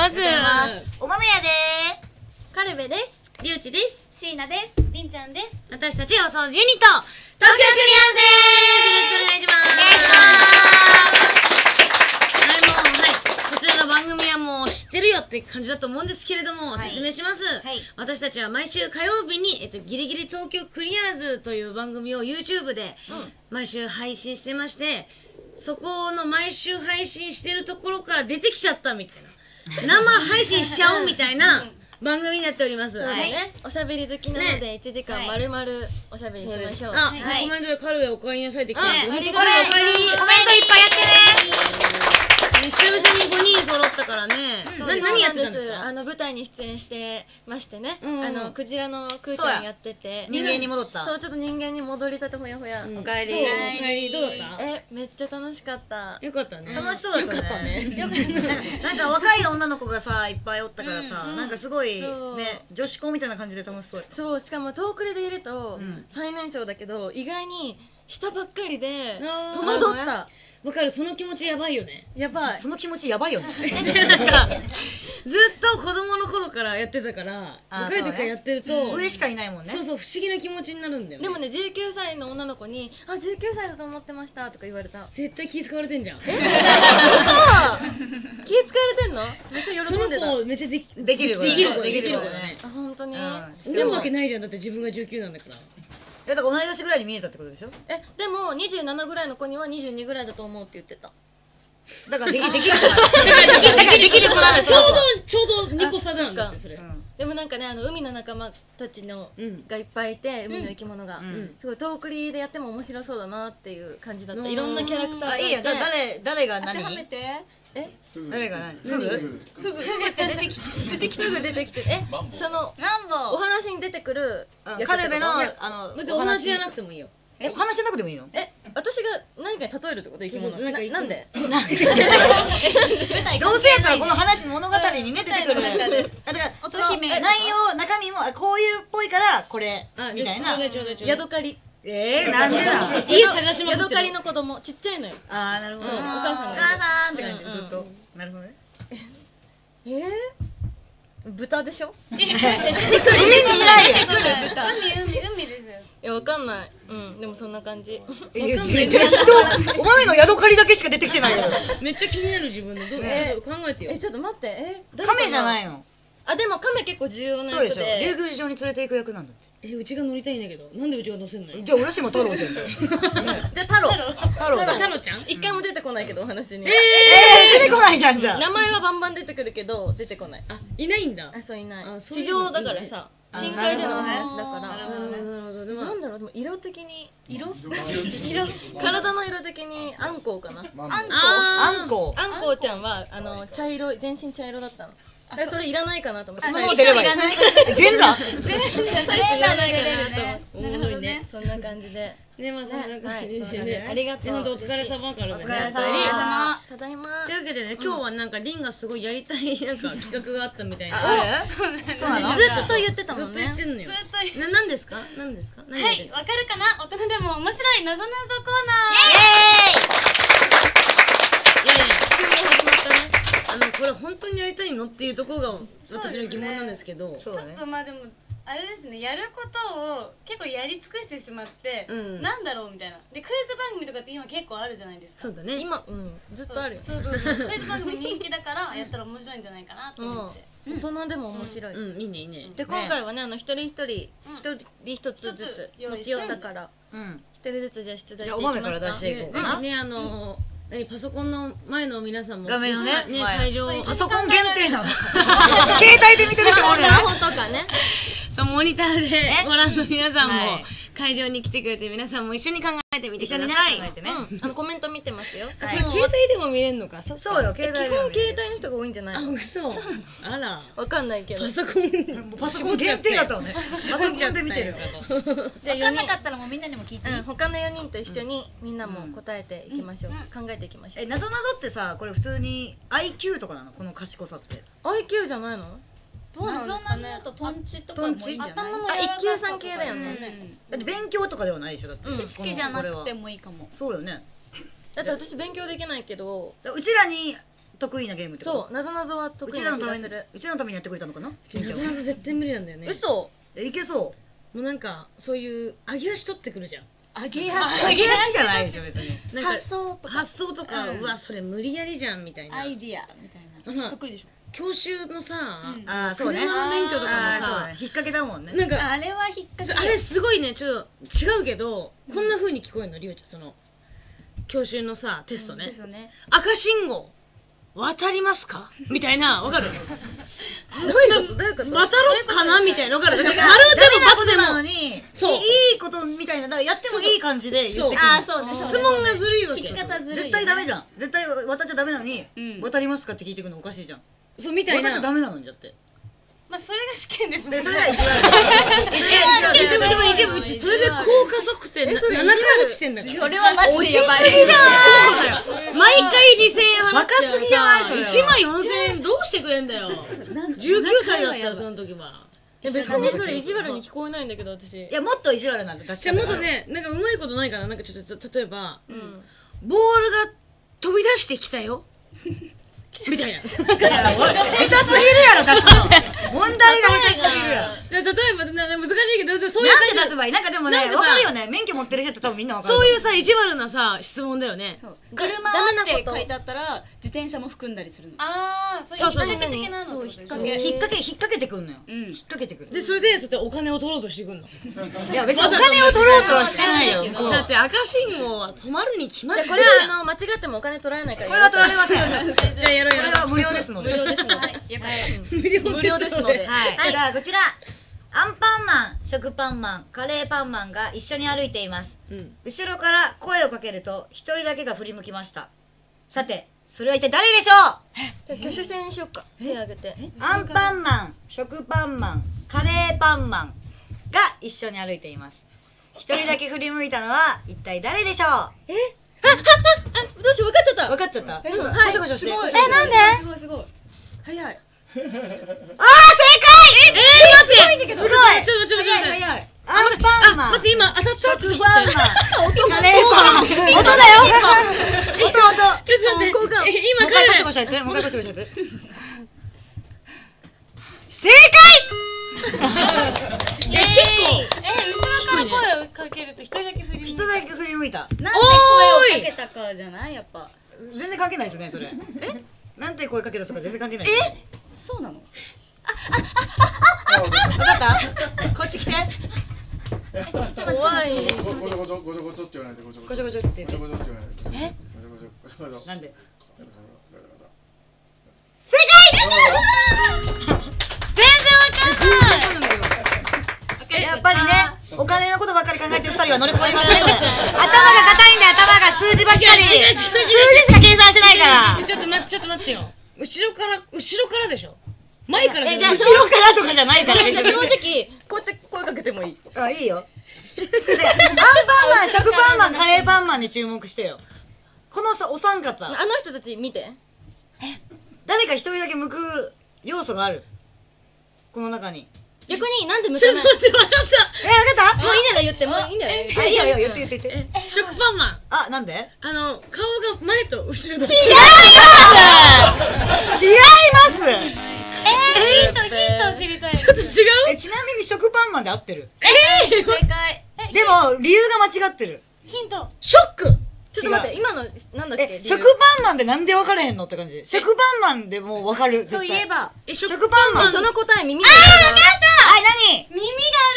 ます。 お豆やでカルベです。 りゅうちです。 椎名です。りんちゃんです。 私たちお掃除ユニット東京クリアーズです。よろしくお願いします。はい、こちらの番組はもう知ってるよって感じだと思うんですけれども、説明します。私たちは毎週火曜日にギリギリ東京クリアーズという番組を YouTube で毎週配信してまして、そこの毎週配信してるところから出てきちゃったみたいな、生配信しちゃおうみたいな番組になっております。 おしゃべり好きなので1時間まるまるおしゃべりしましょう。 あ、コメントでカルベお帰りなさいって来てる。 ありがとう。 カルベお帰り。 コメントいっぱいやってね。 久々に5人揃ったからね。何やってたんですか？ 舞台に出演してましてね、クジラのくーちゃんやってて、 人間に戻った。 そう、ちょっと人間に戻りたてほやほや。 おかえり。 お帰りどうだった？ めっちゃ楽しかった。 よかったね。 楽しそうだったね。なんか若い女の子がさいっぱいおったからさ、なんかすごいね女子校みたいな感じで楽しそう。 そう、しかもトークレでいると最年少だけど意外に下ばっかりで戸惑った。 わかる、その気持ちやばいよね。 やばい。 その気持ちやばいよね。 なんかずっと子供の頃からやってたから、若い時からやってると上しかいないもんね。 そうそう、不思議な気持ちになるんだよね。 でもね、19歳の女の子に「あ、19歳だと思ってました」とか言われた。 絶対気使われてんじゃん。 嘘。気使われてんの？めっちゃ喜んでた。 その子めっちゃできるできる子だね。 あ、本当に。 でもわけないじゃん、だって自分が19なんだから。 いやだから同い年ぐらいに見えたってことでしょ。 でも27ぐらいの子には22ぐらいだと思うって言ってた。 だからできる子なんだ。 ちょうど2個差なんだってそれ。 でもなんかね、海の仲間たちのがいっぱいいて、海の生き物がすごいトークリーでやっても面白そうだなっていう感じだった。いろんなキャラクターがいて。 いいや、誰が何？誰が何？フグって出てきて、そのお話に出てくるカルベの別にお話じゃなくてもいいよ。 お話じゃなくてもいいの？ 私が何かに例えるってこと？生き物なんで？ どうせやったらこの話物語にね出てくる。だからその内容中身もこういうっぽいからこれみたいな。 ヤドカリ。 なんでだ。 家探しまくってる。 ヤドカリの子供ちっちゃいのよ。 ああ、なるほど。お母さんが。 お母さんって感じずっと。なるほどね。 豚でしょ？ 海にいないよ。 海ですよ。 いや、わかんない。でもそんな感じ。 お豆のヤドカリだけしか出てきてないよ。 めっちゃ気になる自分の考えてよ。 ちょっと待って。 カメじゃないの？ あ、でもカメ結構重要な役で。 そうでしょ。竜宮城に連れて行く役なんだって。 うちが乗りたいんだけど、なんでうちが乗せんのよ。 じゃあ浦島太郎じゃん。じゃあ太郎ちゃん？ 一回も出てこないけどお話に。 出てこないじゃんじゃあ。 名前はバンバン出てくるけど出てこない。 あ、いないんだ。 あ、そういない。地上だからさ、深海での話だから。 なるほど。 なんだろう、でも色的に体の色的にあんこうかな。 あんこうちゃんは茶色い、全身茶色だったの。それいらないかなと思って。 全裸？ おもろいね。 そんな感じで。 でもそんな感じで。 ありがとう。 本当お疲れ様からね。 お疲れ様。 ただいま。 というわけでね、今日はなんかリンがすごいやりたいなんか企画があったみたいな。 そうなの？ ずっと言ってたもんね。 ずっと言ってんのよ。 何ですか？はい、わかるかな？大人でも面白いなぞなぞコーナー。イエーイ。急に始まったね。これ本当にやりたいのっていうところが私の疑問なんですけど。 ちょっとまあでもあれですね、やることを結構やり尽くしてしまってなんだろうみたいな。でクイズ番組とかって今結構あるじゃないですか。 そうだね。 今ずっとあるよ。 そうクイズ番組人気だからやったら面白いんじゃないかなと思って。 大人でも面白い。 いいねいいね。 で今回はね、一人一つずつ持ち寄ったから一人ずつじゃあ出題していきますか。 お豆から出していこうかな。 ね、パソコンの前の皆さんも画面をね会場パソコン限定なの。携帯で見てる人もおるな。 スマホとかね。 そうモニターでご覧の皆さんも会場に来てくれて皆さんも一緒に考えてみてください。 コメント見てますよ。 これ携帯でも見れるのか。 そうよ、携帯で。 基本携帯の人が多いんじゃないの？ あ、嘘。あら。 わかんないけど。 パソコン限定だったのね。パソコンで見てる。 分かんなかったらもうみんなにも聞いて。 他の4人と一緒にみんなも答えていきましょう。考えていきましょう。 なぞなぞってさ、これ普通に IQ とかなの？この賢さって。 IQ じゃないの？ どうなんですかね。トンチとかもいいんじゃない？ 一級さん系だよね。 だって勉強とかではないでしょ。だって知識じゃなくてもいいかも。 そうよね。 だって私勉強できないけど、 うちらに得意なゲームってそう、なぞなぞは得意な気がする。 うちらのためにやってくれたのかな。 なぞなぞ絶対無理なんだよね。 嘘。 いけそう。 もうなんかそういう上げ足取ってくるじゃん。 上げ足じゃないでしょ別に。 発想とか、 うわそれ無理やりじゃんみたいな。 アイディアみたいな。得意でしょ。 教習のさ、 そうね。 車の免許とかもさ、 引っ掛けだもんね。 なんかあれは引っ掛け。 あれすごいね、ちょっと違うけど、こんな風に聞こえるの、りょうちゃん、その教習のさテストね。赤信号渡りますかみたいな、わかる？どういうこと？渡ろうかなみたいな、わかる？丸でも×でもそういいことみたいな、だからやってもいい感じで言ってくる。 そうね。 質問がずるいわけ。 聞き方ずるい。 絶対ダメじゃん。絶対渡っちゃダメなのに渡りますかって聞いてくるのおかしいじゃん。 そうみたいな。 渡っちゃダメなのにだって。 まあそれが試験ですもんね。 それが一番。 でも一部うちそれで高加速点7回落ちてんだから。 それはマジでやばい。 毎回2000円払って。 若すぎじゃないそれ。 1万4000円どうしてくれんだよ。19歳だったよその時は。 別にそれ意地悪に聞こえないんだけど私。 いやもっと意地悪なんだ。 じゃあもっとね、なんかうまいことないかな。なんかちょっと例えばボールが飛び出してきたよみたいな。下手すぎるやろ出すの。問題が下手すぎるやろ。 例えば難しいけど、そういうなんで出せばいい。なんかでもね、わかるよね。免許持ってる人って多分みんなわかる。 そういうさ、意地悪なさ質問だよね。 車って書いてあったら自転車も含んだりするの。 ああ、そういう引っ掛け的なの。 引っ掛けてくんのよ。引っ掛けてくる。 でそれでそうやってお金を取ろうとしてくんの。 いや別にお金を取ろうとはしてないよ。 だって赤信号は止まるに決まってる。 これは間違ってもお金取られないから。 これは取られません。 じゃあやろうやろう。 これは無料ですので。 無料ですので。 無料ですので。 はい。じゃあこちらアンパンマン、食パンマン、カレーパンマンが一緒に歩いています。後ろから声をかけると一人だけが振り向きました。さてそれは一体誰でしょう？ 挙手制にしようか。手挙げて。 アンパンマン、食パンマン、カレーパンマンが一緒に歩いています。一人だけ振り向いたのは一体誰でしょう？ どうしよう、分かっちゃった。 分かっちゃった。はい。すごい。 なんで？ すごいすごい。早い。 あー正解！ 待って。 すごい。 ちょっと早い。 アンパンマン。 待って今当たった。 食パンマン。カレーパン。音だよ。音。 ちょっと待って。今もう一回ゴシゴシやって。もう一回ゴシゴシやって。正解！ 結構。 後ろから声をかけると一人だけ振り向く。 一人だけ振り向いた。 なんで声をかけたかじゃないやっぱ。 全然関係ないですねそれ。なんて声かけたとか全然関係ない。 そうなの？ 分かった？こっち来て。 怖い。 ごちょごちょごちょごちょって言わないでごちょごちょごちょって言って。 ごちょごちょって言わないで。 なんで？ 全然わかんない。 やっぱりね、お金のことばっかり考えてる2人は乗り越えませんね。頭が硬いんで頭が数字ばっかり。数字しか計算してないから。 ちょっと待ってよ。後ろからでしょ。前からじゃない。 後ろからとかじゃないから。 正直こうやって声かけてもいい。 あ、いいよ。で、アンパンマン、食パンマン、カレーパンマンに注目してよ。このお三方。 あの人たち見て。 誰か一人だけ向く要素がある。この中に。 逆になんで向かない？ ちょっと待って、分かった。 分かった？ もういいんじゃない言ってもいいんじゃない？ あ、いいよ、言って。 食パンマン。 あ、なんで？ 顔が前と後ろだ。 違いますヒント知りたい。 ちょっと違う？ ちなみに食パンマンで合ってる。 正解。 でも理由が間違ってる。 ヒント。 ショック。 ちょっと待って、今のなんだっけ？ 食パンマンでなんで分かれへんのって感じ。食パンマンでもう分かる。 といえば食パンマン。 その答え耳があるから。 はい、何？ 耳が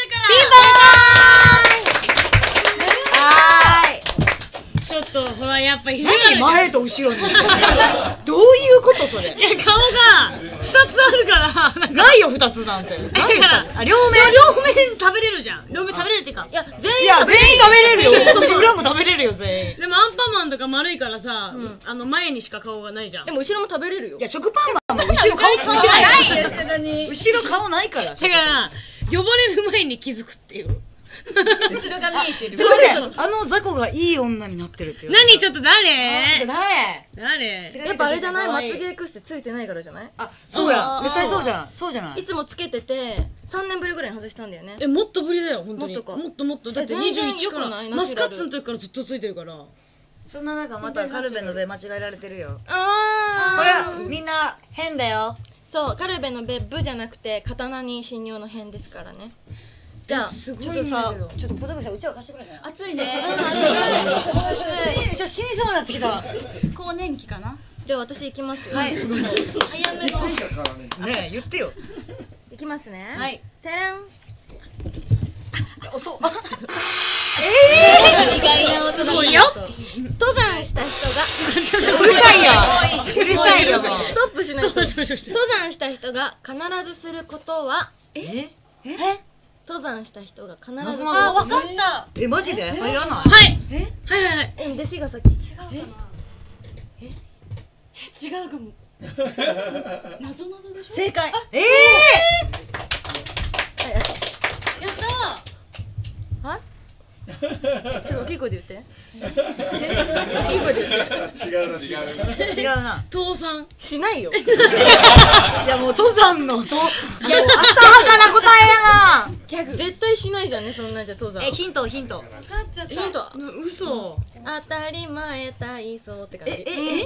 ピンポーン。はーい。 ちょっとほらやっぱ意地悪。 何前と後ろに。どういうことそれ？ いや顔が2つあるから。 ないよ2つなんて。なんで2つ？あ、両面食べれるじゃん。両面食べれるっていうか。 いや全員食べれるよ。裏も食べれるよ全員。 でもアンパンマンとか丸いからさ、前にしか顔がないじゃん。 でも後ろも食べれるよ。 いや食パンマンも後ろ顔ついてないよ。後ろに。後ろ顔ないから。 だから呼ばれる前に気づくっていう。 後ろが見えてる。 それであの雑魚がいい女になってるっていう。 何ちょっと誰？ 誰？ やっぱあれじゃない？まつげエクステついてないからじゃない？ あ、そうや。絶対そうじゃん。そうじゃない。 いつもつけてて3年ぶりぐらいに外したんだよね。 もっとぶりだよ本当に。 もっとか。 もっとだって21からマスカッツの時からずっとついてるから。 そんな中またカルベのベ間違えられてるよ。これあはみんな変だよ。 そう、カルベのベブじゃなくて刀に信用の変ですからね。じゃあすごちょっといんだけどさ、ちょっとポトフさんうちわ貸してくれない？ 暑いね。 ちょっと死にそうになってきた。 更年期かな。 では私行きますよ。 はい。 早めのいつしかからねねえ言ってよ。 行きますね。 はい。 てれん。 遅っ。 意外な音だ。 もうよ登山した人がうるさいよ。うるさいよ。 ストップしないと。 そうそうそうそう登山した人が必ずすることは、 え？ 登山した人が必ずする。 謎あ、わかったえマジで？入らない。 はいはいはいはい弟子が先。 違うかな違うかも謎謎でしょ。 正解。 ええやったはい。ちょっと大きい声で言って。 違うらしいー。違うな。 倒産しないよ。 いやもう登山の浅はかな答えやな。 絶対しないじゃんね、そんなんじゃ登山。 ヒントヒント。 分かっちゃったヒント。 嘘当たり前体操って感じ。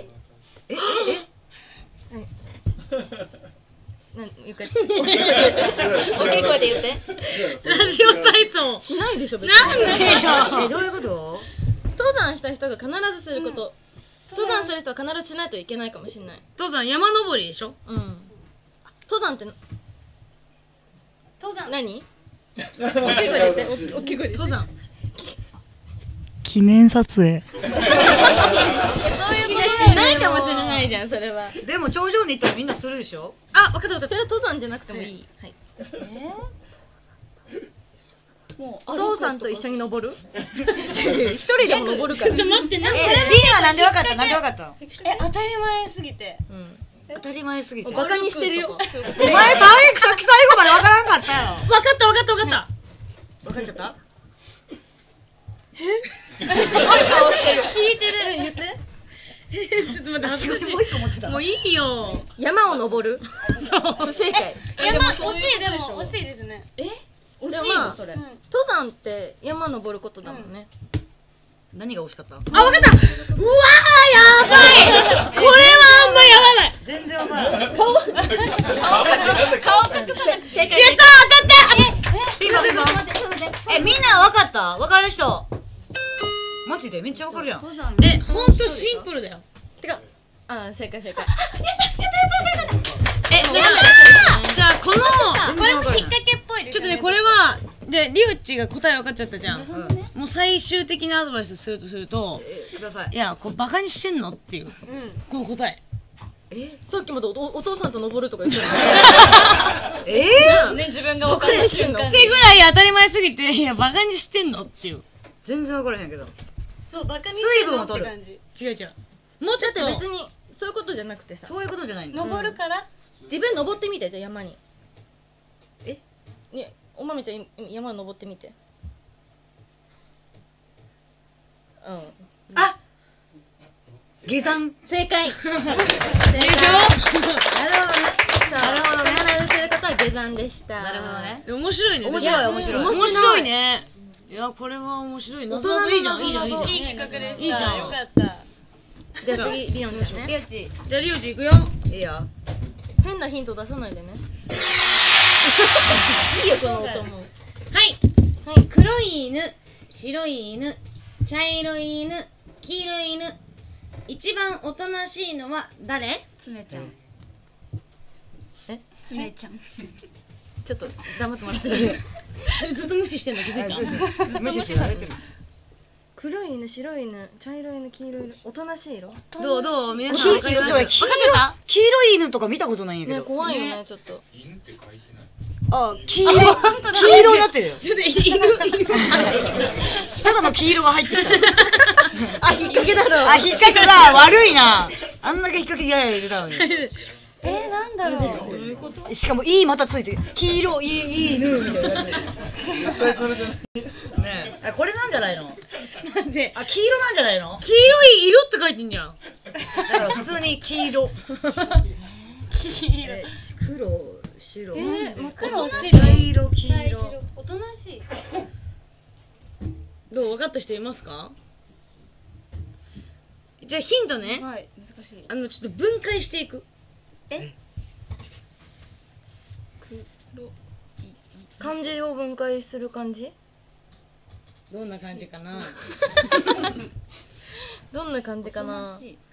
なんゆっくり。大きい声で言って。大きい声で言って。 ラジオ体操しないでしょ別なんに。 でよどういうこと？ 登山した人が必ずすること。登山する人は必ずしないといけないかもしれない。 登山山登りでしょうん。登山って登山何？大きい声で言って。大きい声で言って。 登山記念撮影。 そういうことしないかもしれないじゃんそれは。 でも頂上に行ったらみんなするでしょ？ あ分かった分かっそれは登山じゃなくてもいい。はい。 もうお父さんと一緒に登る？一人でも登るから。 たちょっと待ってなんかリンはなんでわかった？なんでわかったの？ 当たり前すぎてうん。 当たり前すぎて。 バカにしてるよ。 お前さっき最後までわからんかったよ。 分かった分かった分かったわかっちゃった？ 聞いてる言って。 ちょっと待って恥ずかしもう一個持ってた。 いもういいよ山を登る。そう。不正解。 山惜しいでも惜しいですね惜しでもまあいのそれ。 登山って山登ることだもんね。 何が惜しかった？ あ分かったうわーやばいこれはあんまやばない全然わからない。 顔隠せ。 正解。 やったピンポンピンポン。みんなわかった？わかる人？マジでめっちゃわかるやん。 登山。 ほんとシンプルだよてか、正解。 だからじゃあこのこれも引っ掛けっぽいですよねちょっとねこれはでリュウチが答え分かっちゃったじゃんもう最終的なアドバイスするとするとください。 いやこうバカにしてんのっていうこの答えさっきまでお父さんと登るとか言ってたね自分が分かんない瞬間ってぐらい当たり前すぎていやバカにしてんのっていう全然わからへんけど。 そうバカにしてんのって水分を取る感じ違う違うもうちょっとだって別にそういうことじゃなくてさ、 そういうことじゃないの。 登るから自分登ってみてじゃあ山に。 え？ ね、おまみちゃん山登ってみて。うん。 あ、下山。 正解。正解。 なるほどね。なるほどね。 必ずすることは下山でした。 なるほどね。 面白いね面白い面白い。 面白いねいやこれは面白いなそういいじゃんいいじゃんいいじゃんいい企画でしたいいじゃんよかったじゃあ次リオンちゃんね。 リオチじゃあリオチいくよいいよ。 変なヒント出さないでね。いいよこの音も。 はいはい。 黒い犬白い犬茶色い犬黄色い犬一番おとなしいのは誰つねちゃん。 え？ つねちゃん。 ちょっと黙ってもらってる。 ずっと無視してんの気づいた無視してられてる。 黒い犬、白い犬、茶色い犬、黄色い犬、おとなしい色。 どう皆さん分かります分かっちゃった黄色い犬とか見たことないんやけね、 ど。 怖いよねちょっと。 あ、黄色になってるよ。 ちょっと犬ただの黄色が入ってきた。 あ、引っ掛けだろ。 あ、引っ掛けだ。悪いな。あんだけ引っ掛け嫌や言ってたのに。 なんだろうしかもいいまたついてる。黄色いい犬みたいなやつ。 絶対それじゃない。 ねえ、これなんじゃないの？ なんであ、黄色なんじゃないの？ 黄色い色って書いてんじゃんだから普通に黄色。黒、白、 黒茶色、黄色。 おとなしいどう分かった人いますかじゃあヒントね。 はい難しい。 ちょっと分解していく。 漢字を分解する感じ？ どんな感じかな。 どんな感じかな。 おとなしい。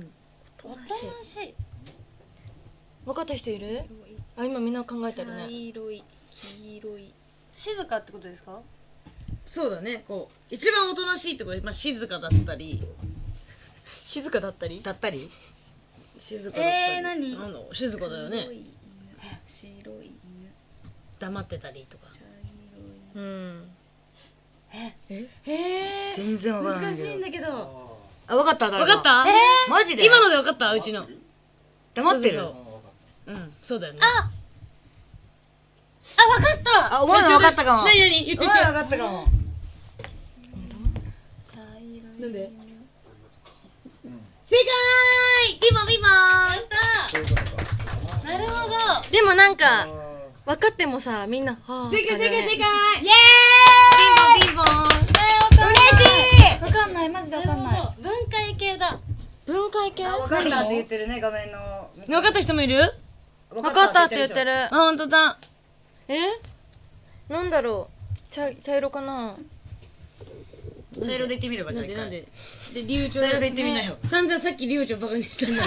分かった人いる？あ、今みんな考えてる茶ね。 色い黄色い静かってことですか？ そうだね。こう一番おとなしいってことで、まあ静かだったり、 静かだったり？ だったり静かだったり。 何なんだ静かだよね。 白い犬白い犬黙ってたりとか。 茶うん。 全然わからないけど。 色い難しいんだけどあ、わかった。 わかった？ マジで今のでわかった？うちの。 黙ってる。 そううんそうだよね。 あ、わかった。 あ、お前のわかったかも。 何言ってお前のわかったかも。 茶色いなんで？正解！ピンポンピンポン。 なるほど。 でもなんか分かってもさ、みんなはあ。 正解正解正解。 イエーイピンポンピンポン。 嬉しいわかんないマジでわかんない。 分解系だ。 分解系？ わかったって言ってるね、画面の。 分かった人もいる？ 分かったって言ってる。 あ、本当だ。 なんだろう。茶色かな。 茶色で言ってみればじゃあ一回。 なんでで流暢茶色で言ってみなよ。 散々さっき流暢バカにしたんだ。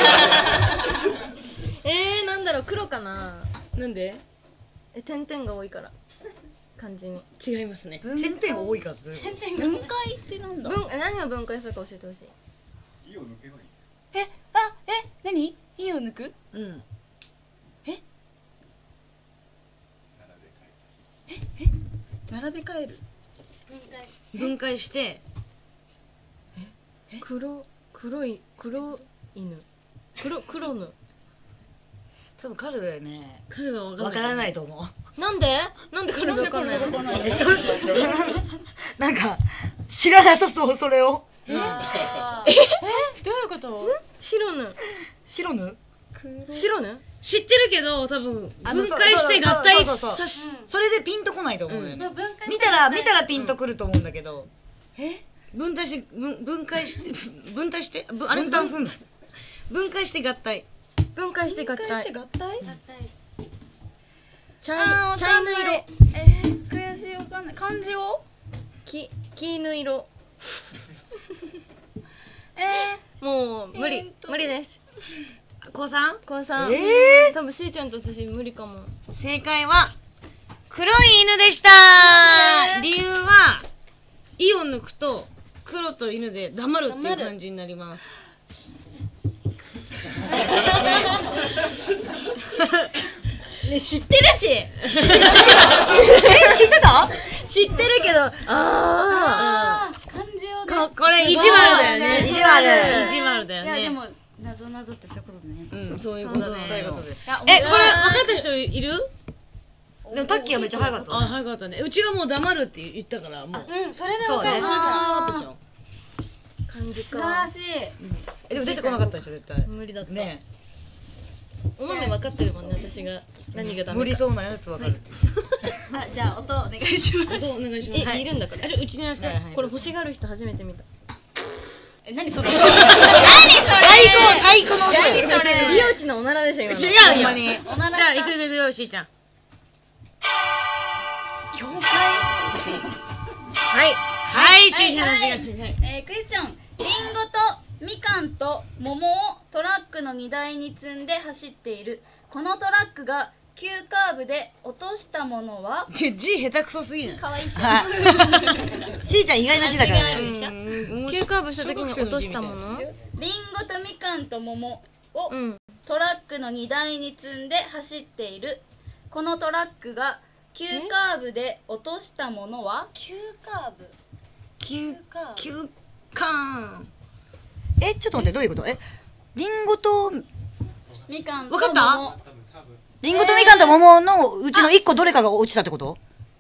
なんだろう、黒かな。 なんで？ 点々が多いから漢字に。 違いますね。 点々多いからってどういうこと？ 分解ってなんだ。 何を分解するか教えてほしい。 何？火を抜く？ うん。 並べ替える。 分解して黒犬。黒の。 多分彼はね、 彼は分かんない。 わからないと思う。 なんで彼分かんないの？ なんか知らなさそう、それを。 どういうこと？ 白ぬ。 白ぬ？ 知ってるけど多分分解して合体さし。 それでピンとこないと思うんだよね。 分解見たらピンとくると思うんだけど。 分解して分解してあれ分担すんの。 分解して合体。 分解して合体。 合体？ 茶色。 悔しいわかんない。漢字を？ 黄色。もう無理です。 高三？ 高三。多分しーちゃんと私無理かも。 正解は黒い犬でした。理由は「い」を抜くと黒と犬で黙るっていう感じになります。 ね、知ってるし。 知ってた？ 知ってるけど、 漢字をね。 これ意地悪だよね。 意地悪だよね。 いやでも謎ってそういうことね。 うん、そういうことだね。 そういうことです。 これ分かった人いる？ でもタッキーはめっちゃ早かった。 あ、早かったね。うちがもう黙るって言ったからもう。 うん、それでそうね。 それでそうだったでしょ。 漢字素晴らか。 しい。 でも出てこなかったでしょ絶対。 無理だった。 ねお豆分かってるもんね、私が何がダメか。 無理そうなやつわかる。 あ、じゃあ音お願いします。 音お願いします。 いるんだから。 うちにやらせて。 これ欲しがる人初めて見た。 何それ？ 太鼓の音。 何それ？ リオチのおならでしょ今の。 違うよ。 ほんまに。 じゃあ行くよしーちゃん。 教会？ はいしーちゃんの時間。 クエスチョン。リンゴとみかんと桃をトラックの荷台に積んで走っている。このトラックが急カーブで落としたものは？ 字下手くそすぎない？ 可愛いし。 しーちゃん意外な字だからね。 急カーブした時に落としたもの？ リンゴとみかんと桃をうん。 トラックの荷台に積んで走っている。このトラックが急カーブで落としたものは？ 急カーブ。 急カーン。 ちょっと待ってどういうこと？リンゴとみかんとわかった桃。 リンゴとみかんと桃のうちの一個どれかが落ちたってこと？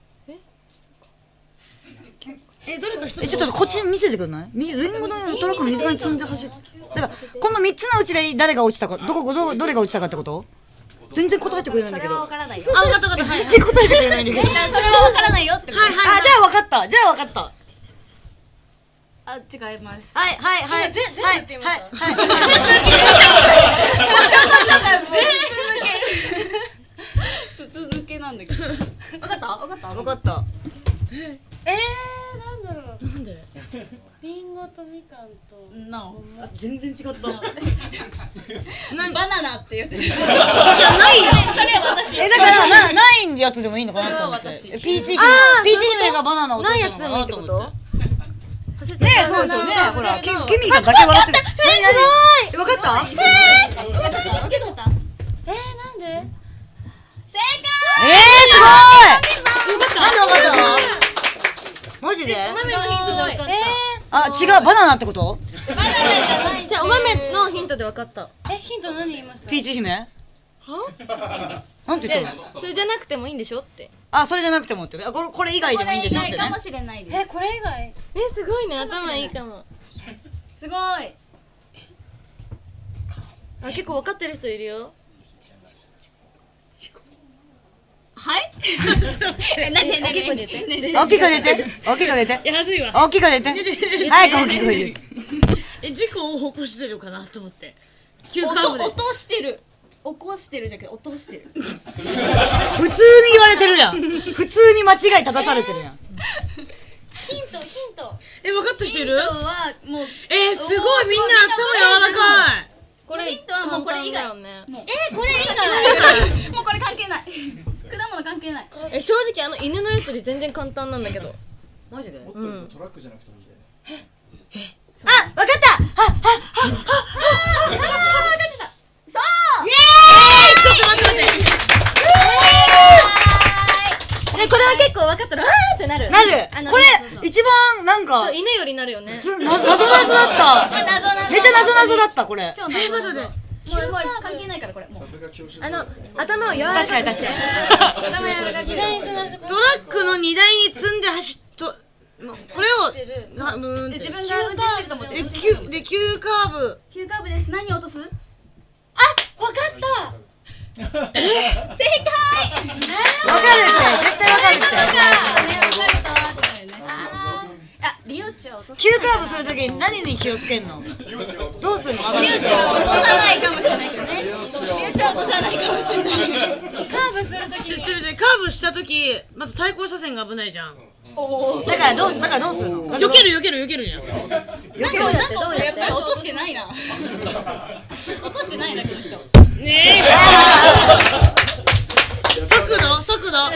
どれか一つ。 ちょっとこっち見せてくんない？リンゴのトラックの水がに積んで走って。だからこの3つのうちで誰が落ちたか、どれが落ちたかってこと？全然答えてくれないんだけど。 わからないよ。 あ、分かった分かった。はい全然答えてくれないんだけど。 それはわからないよってこと。 じゃあ分かった。 あ、違います。 はいはいはい。 全部言ってみました。 筒抜けなんだけど。わかったわかった分かった。 なんだろう。 なんで？ リンゴとみかんと。 全然違った。 バナナって言ってる。 いやないよ。 それ私。 だからないやつでもいいのかなと思って。ピーチ姫がバナナを落としたのかなと思って。ねえ、そうですよね。ほら、ケミーさんだけ笑ってる。すごい。分かった？ なんで？ 正解。 すごい。なんで分かったの？マジで？あ、違う、バナナってこと？ バナナじゃない。 じゃあお豆のヒントで分かった。 ヒント何言いました？ ピーチ姫？は？なんて言ったの？ それじゃなくてもいいんでしょって。 あ、それじゃなくてもって。これ以外でもいいんでしょってね。 かもしれないです。 これ以外？ すごいね、頭いいかも。 すごい。 結構分かってる人いるよ。 はい？何？ 大きい声で言って。 大きい声で言って。大きい声で言って。 いやはずいわ。 大きい声で言って。早く大きい声で言って。 事故を起こしてるかなと思って。急カーブで。 落としてる。起こしてるじゃなくて落としてる。 普通に言われてるやん。普通に間違い正されてるやん。 ヒント。 分かった人いる？ ヒントはもう。 すごい、みんな頭柔らかい。 これヒントはもうこれ以外。 よね。 これ以外？ もうこれ関係ない。果物関係ない。 正直犬のやつより全然簡単なんだけど。 マジで？ もっとトラックじゃなくてもいいんだよね。 あ、わかった。 そう。 イエーイ。 ちょっと待って。 これは結構分かったらってなる。 これ一番なんか犬よりなるよね。 謎だった。めっちゃ謎だったこれ。 超謎。もう関係ないからこれ。もう頭を柔らかく。 確かに。 頭柔らかく。 トラックの荷台に積んで走っとこれを自分が運転してると思って。 で急カーブ。 急カーブです。何を落とす？ わかった。 正解。 わかるって絶対わかるって。 リオチは落とす。 急カーブするときに何に気をつけんの？どうするの？ リオチは落とさないかもしれないけどね。リオチは落とさないかもしれない。 カーブするとき。 カーブしたときまず対向車線が危ないじゃん。 だからどうするの？ 避けるじゃん。 避ける。 やっぱり落としてないな。落としてないな、きっと。 ねえ。速度。 正解。 もう。いや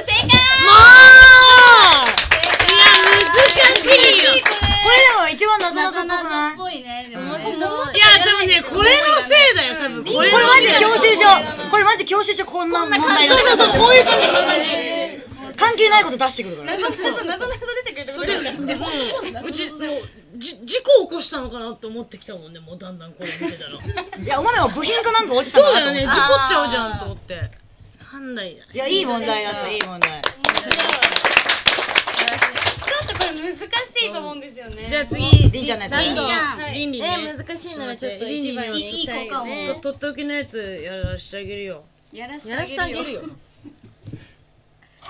難しいよ。 これでも一番謎っぽくない？ っぽいね。でもいや多分ねこれのせいだよ多分。これマジ教習所。これマジ教習所こんな問題だ。 そうこういう感じ。 関係ないこと出してくるから。 謎出てくる。 それでうちもう事故起こしたのかなって思ってきたもんね。もうだんだんこれ見てたら。 いやお豆も部品かなんか落ちたそうのかなと思って。 だよね。事故っちゃうじゃんと思って。なんだい。 いやいい問題だった。いい問題。 ちょっとこれ難しいと思うんですよね。 じゃあ次りんちゃんのやつ。 ラストはいりんね。 難しいならちょっと一番に行きたいよね。 とっておきのやつやらしてあげるよ。 やらやらしてあげるよ。 流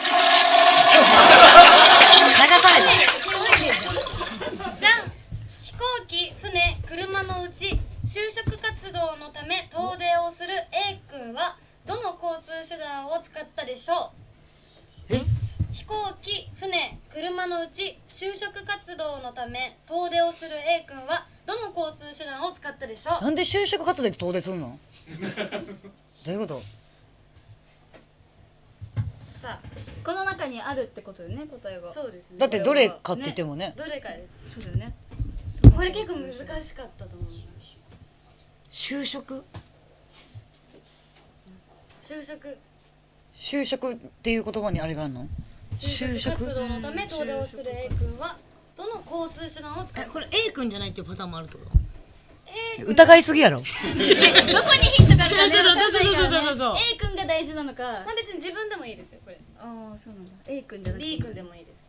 された。 じゃん。飛行機、船、車のうち就職活動のため遠出をする A 君はどの交通手段を使ったでしょう？飛行機、船、車のうち就職活動のため遠出をする A 君はどの交通手段を使ったでしょう？ なんで就職活動で遠出すんの？どういうこと？ さあ、 この中にあるってことよね、答えが。 そうですね。 だってどれかって言ってもね。 どれかです。 そうだよね。 これ結構難しかったと思う。 就職就職っていう言葉にあれがあるの？ 就職活動のため遠出をする A 君はどの交通手段を使った？ これ A 君じゃないっていうパターンもあるってこと？ 疑いすぎやろ。 どこにヒントがあるかね、 そうわかんないからそうね。A 君が大事なのか。 まあ別に自分でもいいですよこれ。 ああ、そうなんだ。A 君じゃなくて B 君でもいいです。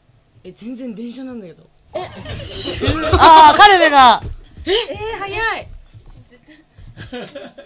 全然電車なんだけど。 ああ、カルベが。 早い。 何ですか？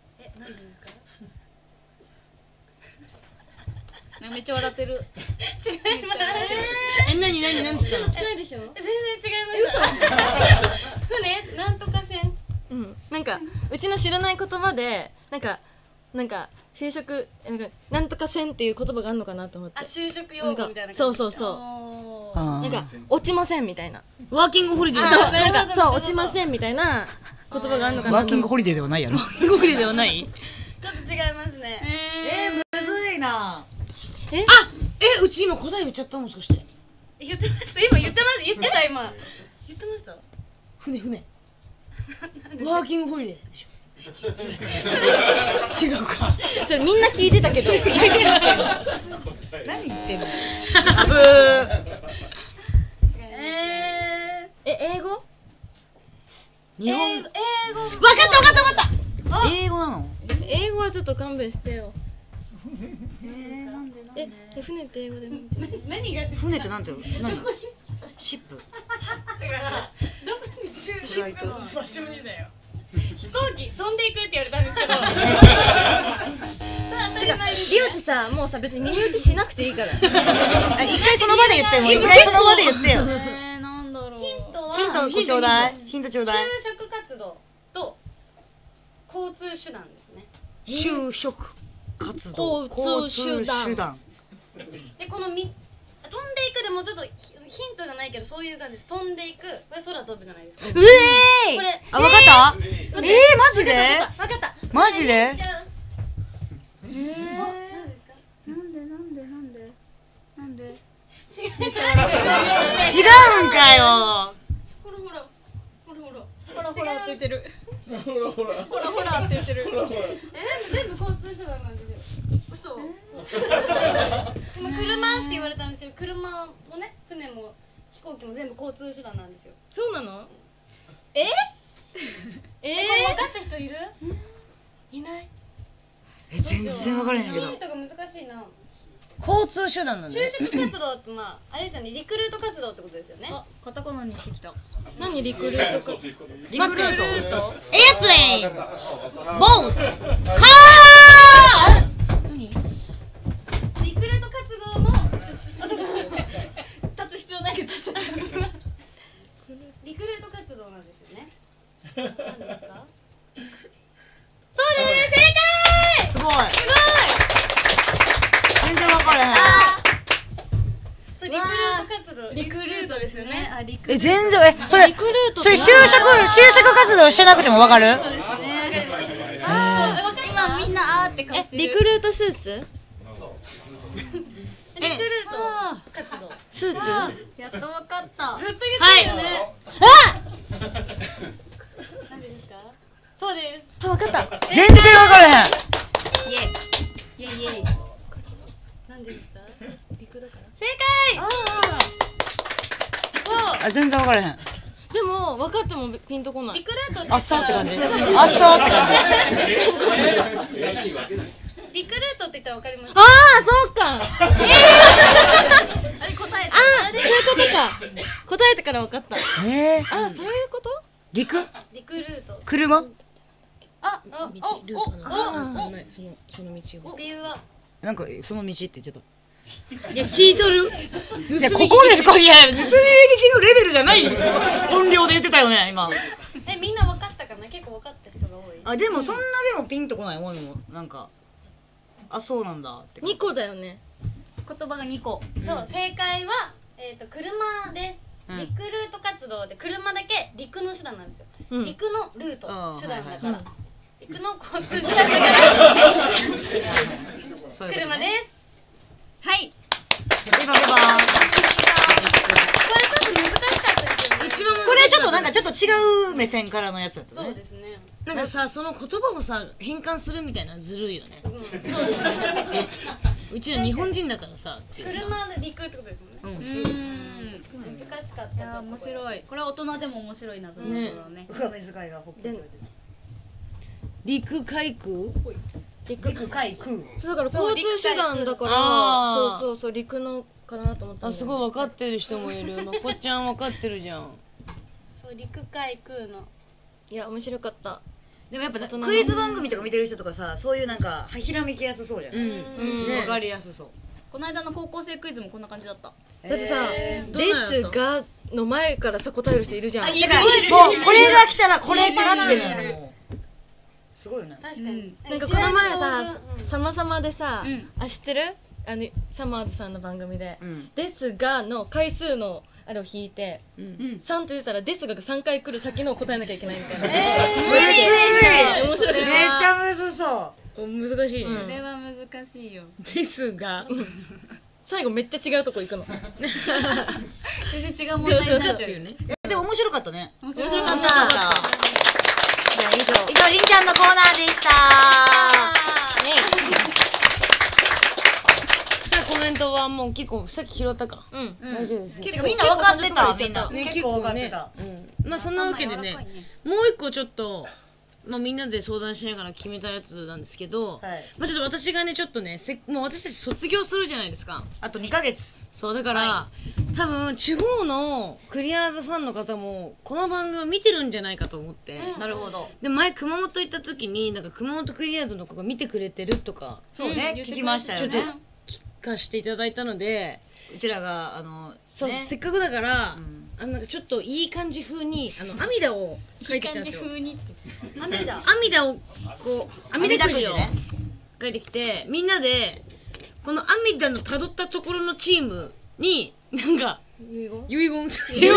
めっちゃ笑ってる。 違います。 何つったの？ 近いでしょ？ 全然違います。 船なんとか船。 なんかうちの知らない言葉でなんか就職なんとか船っていう言葉があるのかなと思って。 あ、就職用語みたいな感じ。 そうそうそう。なんか落ちませんみたいな。 ワーキングホリデー。 そうなんかそう落ちませんみたいな言葉があるのかな。 ワーキングホリデーではないやろ。 ワーキングホリデーではない。 ちょっと違いますね。 むずいな。 うち今答え言っちゃった？もしかして。 言ってました。今言ってました。言ってた今。言ってました。 船。ワーキングホリデーでしょ。違うか。 それみんな聞いてたけど。 何言ってんの。 英語？ 日本。 英語。 わかった。 英語なの？ 英語はちょっと勘弁してよ。 なんで船って英語で何が？ 船ってなんていうの？何？シップ。 どこに就職の場所にだよ。飛行機飛んでいくって言われたんですけど。それ当たり前です。 リオチさ、もうさ別に耳打ちしなくていいから。 一回その場で言っても。一回その場で言ってよ。 なんだろう。 ヒントちょうだい。ヒントちょうだい。 就職活動と交通手段ですね。 就職活動。 交通手段。 でこの飛んでいくでもちょっとヒントじゃないけどそういう感じです。飛んでいく。これ空飛ぶじゃないですか。これあ、わかった？マジで？ わかった。 マジで？ なんで違うんかよ。 ほらって言ってる。ほらって言ってる。 全部交通手段なんですよ。 嘘。 今車って言われたんですけど、車もね、船も飛行機も全部交通手段なんですよ。 そうなの？ これ分かった人いる？いない。 全然わからへんけど。 ヒントが難しいな。 交通手段なんだ就よ。 職活動ってあれですよね、リクルート活動ってことですよね。 カタカナにしてきた。 何リクルートか。 リクルート。 エアプレイン、ボート、カー。何？ リクルート活動の立つ必要ないけど立っちゃった。 リクルート活動なんですよね。何ですか？そうです、正解。 すごい。全然わからへん。 そう、リクルート活動。リクルートですよね。 全然それ就職活動してなくてもわかる？ そうですね。 今みんなあーって顔してる。 リクルートスーツ？ リクルート活動。 スーツ？ やっとわかった。 ずっと言ってるよね。何ですか？そうです。 あ、わかった。 全然わからへん。 イエイ。 何ですか？ 陸だから。 正解。そう。 あ、全然わからへん。 でも分かってもピンとこない。 リクルートってあっさーって感じ。あっさーって感じ。 リクルートって言ったらわかります。 ああ、そうか。 あれ答えた。 そういうことか。答えてから分かった。あ、そういうこと？ リクルート。 車？ 道ルートかな。その道を。 理由はなんかその道って言ってた。 いや、聞いとる。 いや、ここですか？いや、盗み聞きのレベルじゃない音量で言ってたよね、今。 みんな分かったかな？結構分かった人が多い。 あ、でもそんなでもピンとこないもんもなんか、あ、そうなんだって。 2個だよね。 言葉が2個。 そう、正解は車です。リクルート活動で車だけ陸の手段なんですよ。陸のルート手段だから。陸の交通手段だから。車です。はい。 これちょっと難しかったですよね。これちょっとなんかちょっと違う目線からのやつだったね。 そうですね。 なんかさ、その言葉をさ変換するみたいなのずるいよね。 そうですね。 うちら日本人だからさっていうさ。 車で陸ってことですもんね。難しかった。 いや面白い。これは大人でも面白い謎だね。 上目遣いがほっぺた。 陸海空？ 陸海空。 そうだから交通手段だから、そう陸のかなと思った。 あ、すごい分かってる人もいる。まこちゃん分かってるじゃん。 そう、陸海空の。 いや面白かった。 でもやっぱクイズ番組とか見てる人とかさ、そういうなんかひらめきやすそうじゃん。分かりやすそう。 この間の高校生クイズもこんな感じだった。 だってさ「ですが」の前からさ答える人いるじゃん。 だからもうこれが来たらこれってなってるのよ。すごいよね。 確かに。 なんかこの前ささまさまでさ知ってるサマーズさんの番組で「ですが」の回数のあれを引いて3って出たら「ですが」が3回来る先のを答えなきゃいけないみたいな。面白い。 めっちゃむずそう。 難しいね。 これは難しいよ。 ですが最後めっちゃ違うとこ行くの。 全然違う問題になっちゃうよね。 でも面白かったね。 面白かった。 じゃあ以上りんちゃんのコーナーでした。 さあコメントはもう結構さっき拾ったか。大丈夫ですね。 結構みんな分かってた。みんな結構分かってた。 まあそんなわけでね、もう一個ちょっとまあみんなで相談しながら決めたやつなんですけど、まあちょっと私がねちょっとねもう私たち卒業するじゃないですか。 あと2ヶ月。 そうだから多分地方のクリアーズファンの方もこの番組を見てるんじゃないかと思って。 なるほど。 で前熊本行った時になんか熊本クリアーズの子が見てくれてるとかそうね聞きましたよね。 ちょっと聞かせていただいたので、 うちらがそうせっかくだからなんかちょっといい感じ風にアミダを書いてきたんですよ。アミダをこうアミダくじを書いてきて、みんなでこのアミダのたどったところのチームになんか遺言なんかメ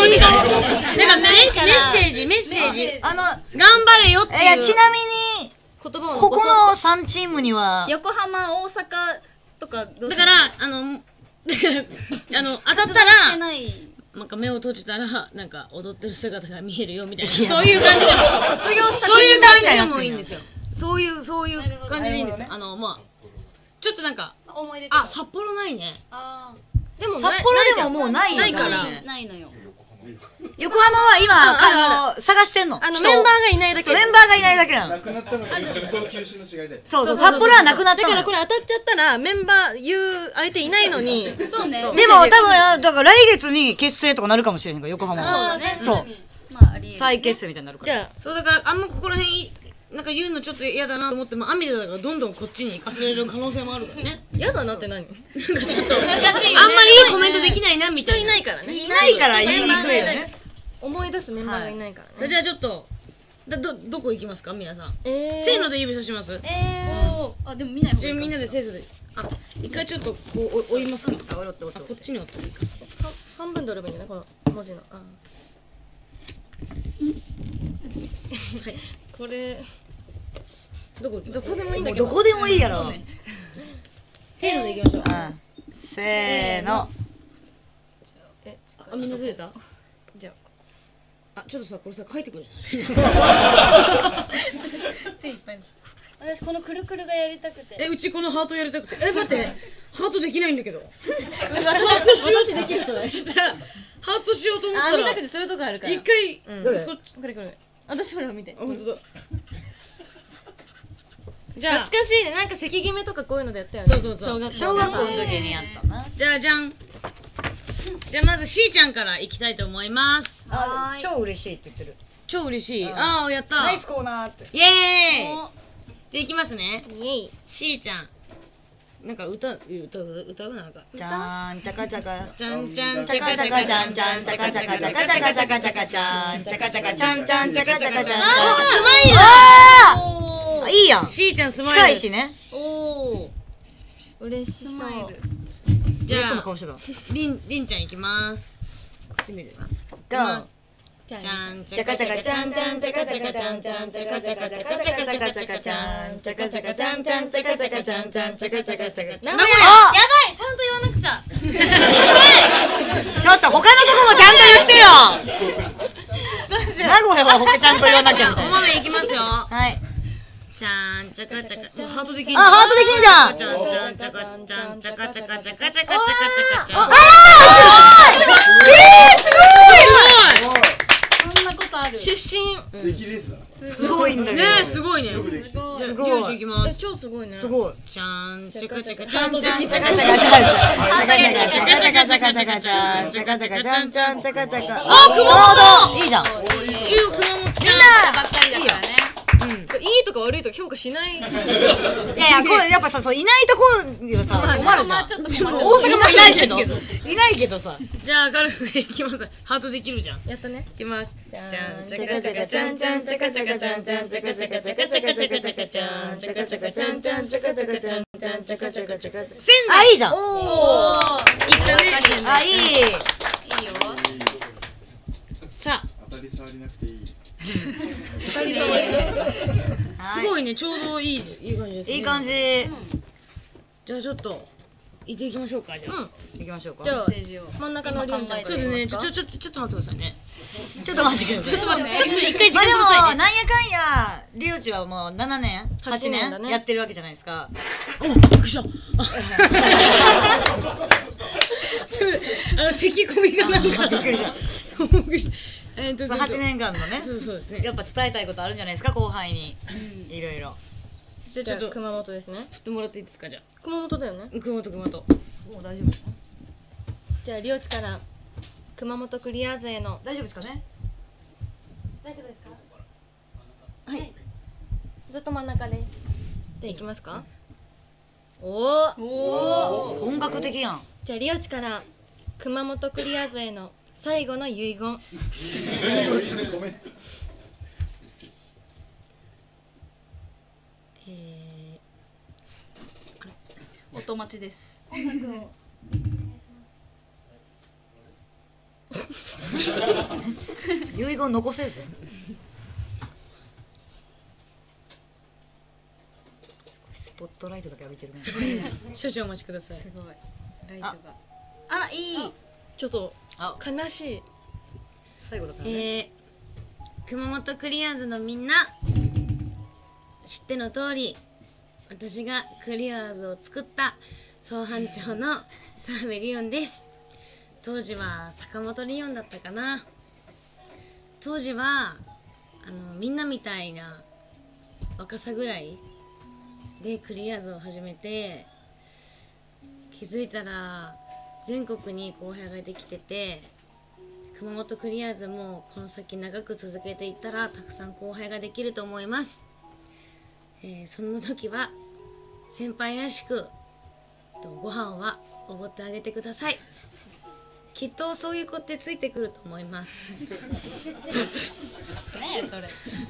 ッセージ頑張れよっていう。 ちなみに言葉をここの3チームには横浜、大阪とかだから当たったらなんか目を閉じたらなんか踊ってる姿が見えるよみたいな、そういう感じで卒業したそういう感じでもいいんですよ。そういう感じでいいんですよ。まあちょっとなんか札幌ないね。 でも札幌でももうないからないのよ。 横浜は今探してんの。 メンバーがいないだけ。 メンバーがいないだけなの。 なくなったのが活動休止の違いで。 そう札幌はなくなったの。 だからこれ当たっちゃったらメンバー言う相手いないのに。 そうね。 でも多分だから来月に結成とかなるかもしれないから横浜は。 そうだね。 そう。 まあありえる。 再結成みたいになるから。 じゃあそうだからあんまここら辺なんか言うのちょっと嫌だなと思ってもアミダだからどんどんこっちに行かせられる可能性もあるからね。 嫌だなって何？ なんかちょっとあんまりいいコメントできないなみたいな。 人いないからね。 いないから言いにくいよね。 思い出すメンバーがいないからね。 じゃあちょっとどこ行きますか皆さん。せーので指さします。 あでも見ない方がいい。 じゃあみんなでせーので一回ちょっとこう追いますか。こっちに追っていいか。 半分で折ればいいんだねこの文字の。はい。これどこ行きます？どこでもいいんだけど。 どこでもいいやろ。 せーので行きましょう。 せーの。 みんなずれた？じゃあちょっとさこれさ書いてくれ。 私このくるくるがやりたくて。 うちこのハートやりたくて。待ってハートできないんだけど。私できるそれ。ちょっとハートしようと思ったら。 見たくてそういうとこあるから。 一回これ。私ほら見て。 本当だ。じゃあ懐かしいね。なんか関決めとかこういうのでやったよね。 そう小学校の時にやったな。 じゃあじゃん。じゃあまずしーちゃんからいきたいと思います。 超嬉しいって言ってる。 超嬉しい。やったナイスコーナーって。 イエーイ。じゃあいきますね。しーちゃんなんか歌うなんかじゃんちゃかちゃかじゃんちゃんちゃかちゃかちゃんちゃんちゃかちゃかちゃかちゃかちゃかちゃかちゃんちゃかちゃかちゃんちゃんちゃかちゃかちゃん。 スマイル。 いいやん。 しーちゃんスマイル。 近いしね。 嬉しそう。 じゃありんちゃんいきます。閉めるな。どう？ちゃんちゃかちゃかちゃんちゃんちゃかちゃかちゃんちゃんちゃかちゃかちゃかちゃかちゃかちゃかちゃんちゃかちゃかちゃんちゃんちゃかちゃかちゃんちゃんちゃかちゃかちゃかちゃん。やばいちゃんと言わなくちゃ。 ちょっと他のとこもちゃんと言ってよ。名古屋は他ちゃんと言わなきゃ。 お豆いきますよ。 はい。 ちゃんちゃかちゃかハートできんじゃん。ハートできんじゃん。 ちゃんちゃかちゃんちゃかちゃかちゃかちゃかちゃかちゃかちゃん。 すごい。 そんなことある。 出身出来レースだ。 すごいんだけど。 ねすごいね。 すごい。 いきます。 超すごいね。 すごい。 ちゃんちゃかちゃかちゃんちゃんちゃかちゃかちゃかちゃかちゃかちゃんちゃかちゃかちゃんちゃんちゃかちゃか。 あ、熊本。いいじゃん。 いいよ熊本。 みんなばっかりだからね。 いとか悪いとか評価しない。 いやいや、これやっぱさ、そういないとこにはさ、困るじゃん。 ちょっと大阪もいないけど、いないけどさ。 じゃあ軽くいきます。ハートできるじゃん。 やったね。 いきます。 じゃんじゃん、チャカチャカチャンチャンチャカチャカチャンチャンチャカチャカチャカチャカチャカチャカチャンチャカチャカチャンチャンチャカチャカチャンチャンチャカチャカチャカチャカ。 あ、いいじゃん。 おお。いったね。 あ、いい。 いいよ。 さあ、 当たり障りなくていい。 すごいね、ちょうどいい感じですね。 いい感じ。 じゃあちょっと行っていきましょうか。じゃあ。 行きましょうか。 じゃあ真ん中のリオンちゃん。 そうですね。ちょっと待ってくださいね。 ちょっと待ってください。 ちょっと一回時間くだまあでもさいね。 なんやかんやリオチはもう7年8 8年だね年やってるわけじゃないですか。 お、びっくりした。咳込みがなんかびっくりした。 びっくりした。 その8年間のね、 そうですね。 やっぱ伝えたいことあるんじゃないですか、後輩に。いろいろ。 じゃあちょっと熊本ですね。 振ってもらっていいですか。じゃ熊本だよね。 あ熊本。 もう大丈夫。 じゃあリオチから熊本クリアーズへの。 大丈夫ですかね。 大丈夫ですか？ はい。ずっと真ん中です。じゃあ行きますか。おお。 本格的やん。 じゃあリオチから熊本クリアーズへの最後の遺言。 ごめん。 音待ちです。 遺言残せず。スポットライトだけ浴びてるね。 少々お待ちください。 すごい。ライトが。 あら、いい。 ちょっとあ、 悲しい。 最後だからね。 熊本クリアーズのみんな、知っての通り、私がクリアーズを作った総班長の澤部リオンです。当時は坂本リオンだったかな。当時はみんなみたいな若さぐらいでクリアーズを始めて、気づいたら全国に後輩ができてて、熊本クリアーズもこの先長く続けていったらたくさん後輩ができると思います。そんな時は先輩らしくご飯はおごってあげてください。きっとそういう子ってついてくると思います。 ねえ、それ。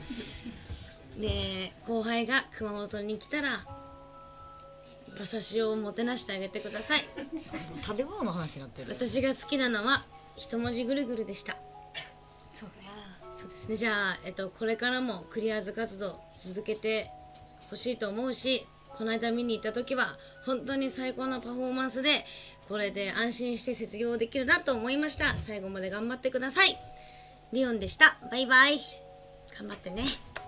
で、後輩が熊本に来たら馬刺しをもてなしてあげてください。 食べ物の話になってる。 私が好きなのは一文字ぐるぐるでした。そうですね。じゃあ、これからもクリアーズ活動続けてほしいと思うし、この間見に行った時は本当に最高のパフォーマンスで、これで安心して卒業できるなと思いました。最後まで頑張ってください。リオンでした。バイバイ。頑張ってね。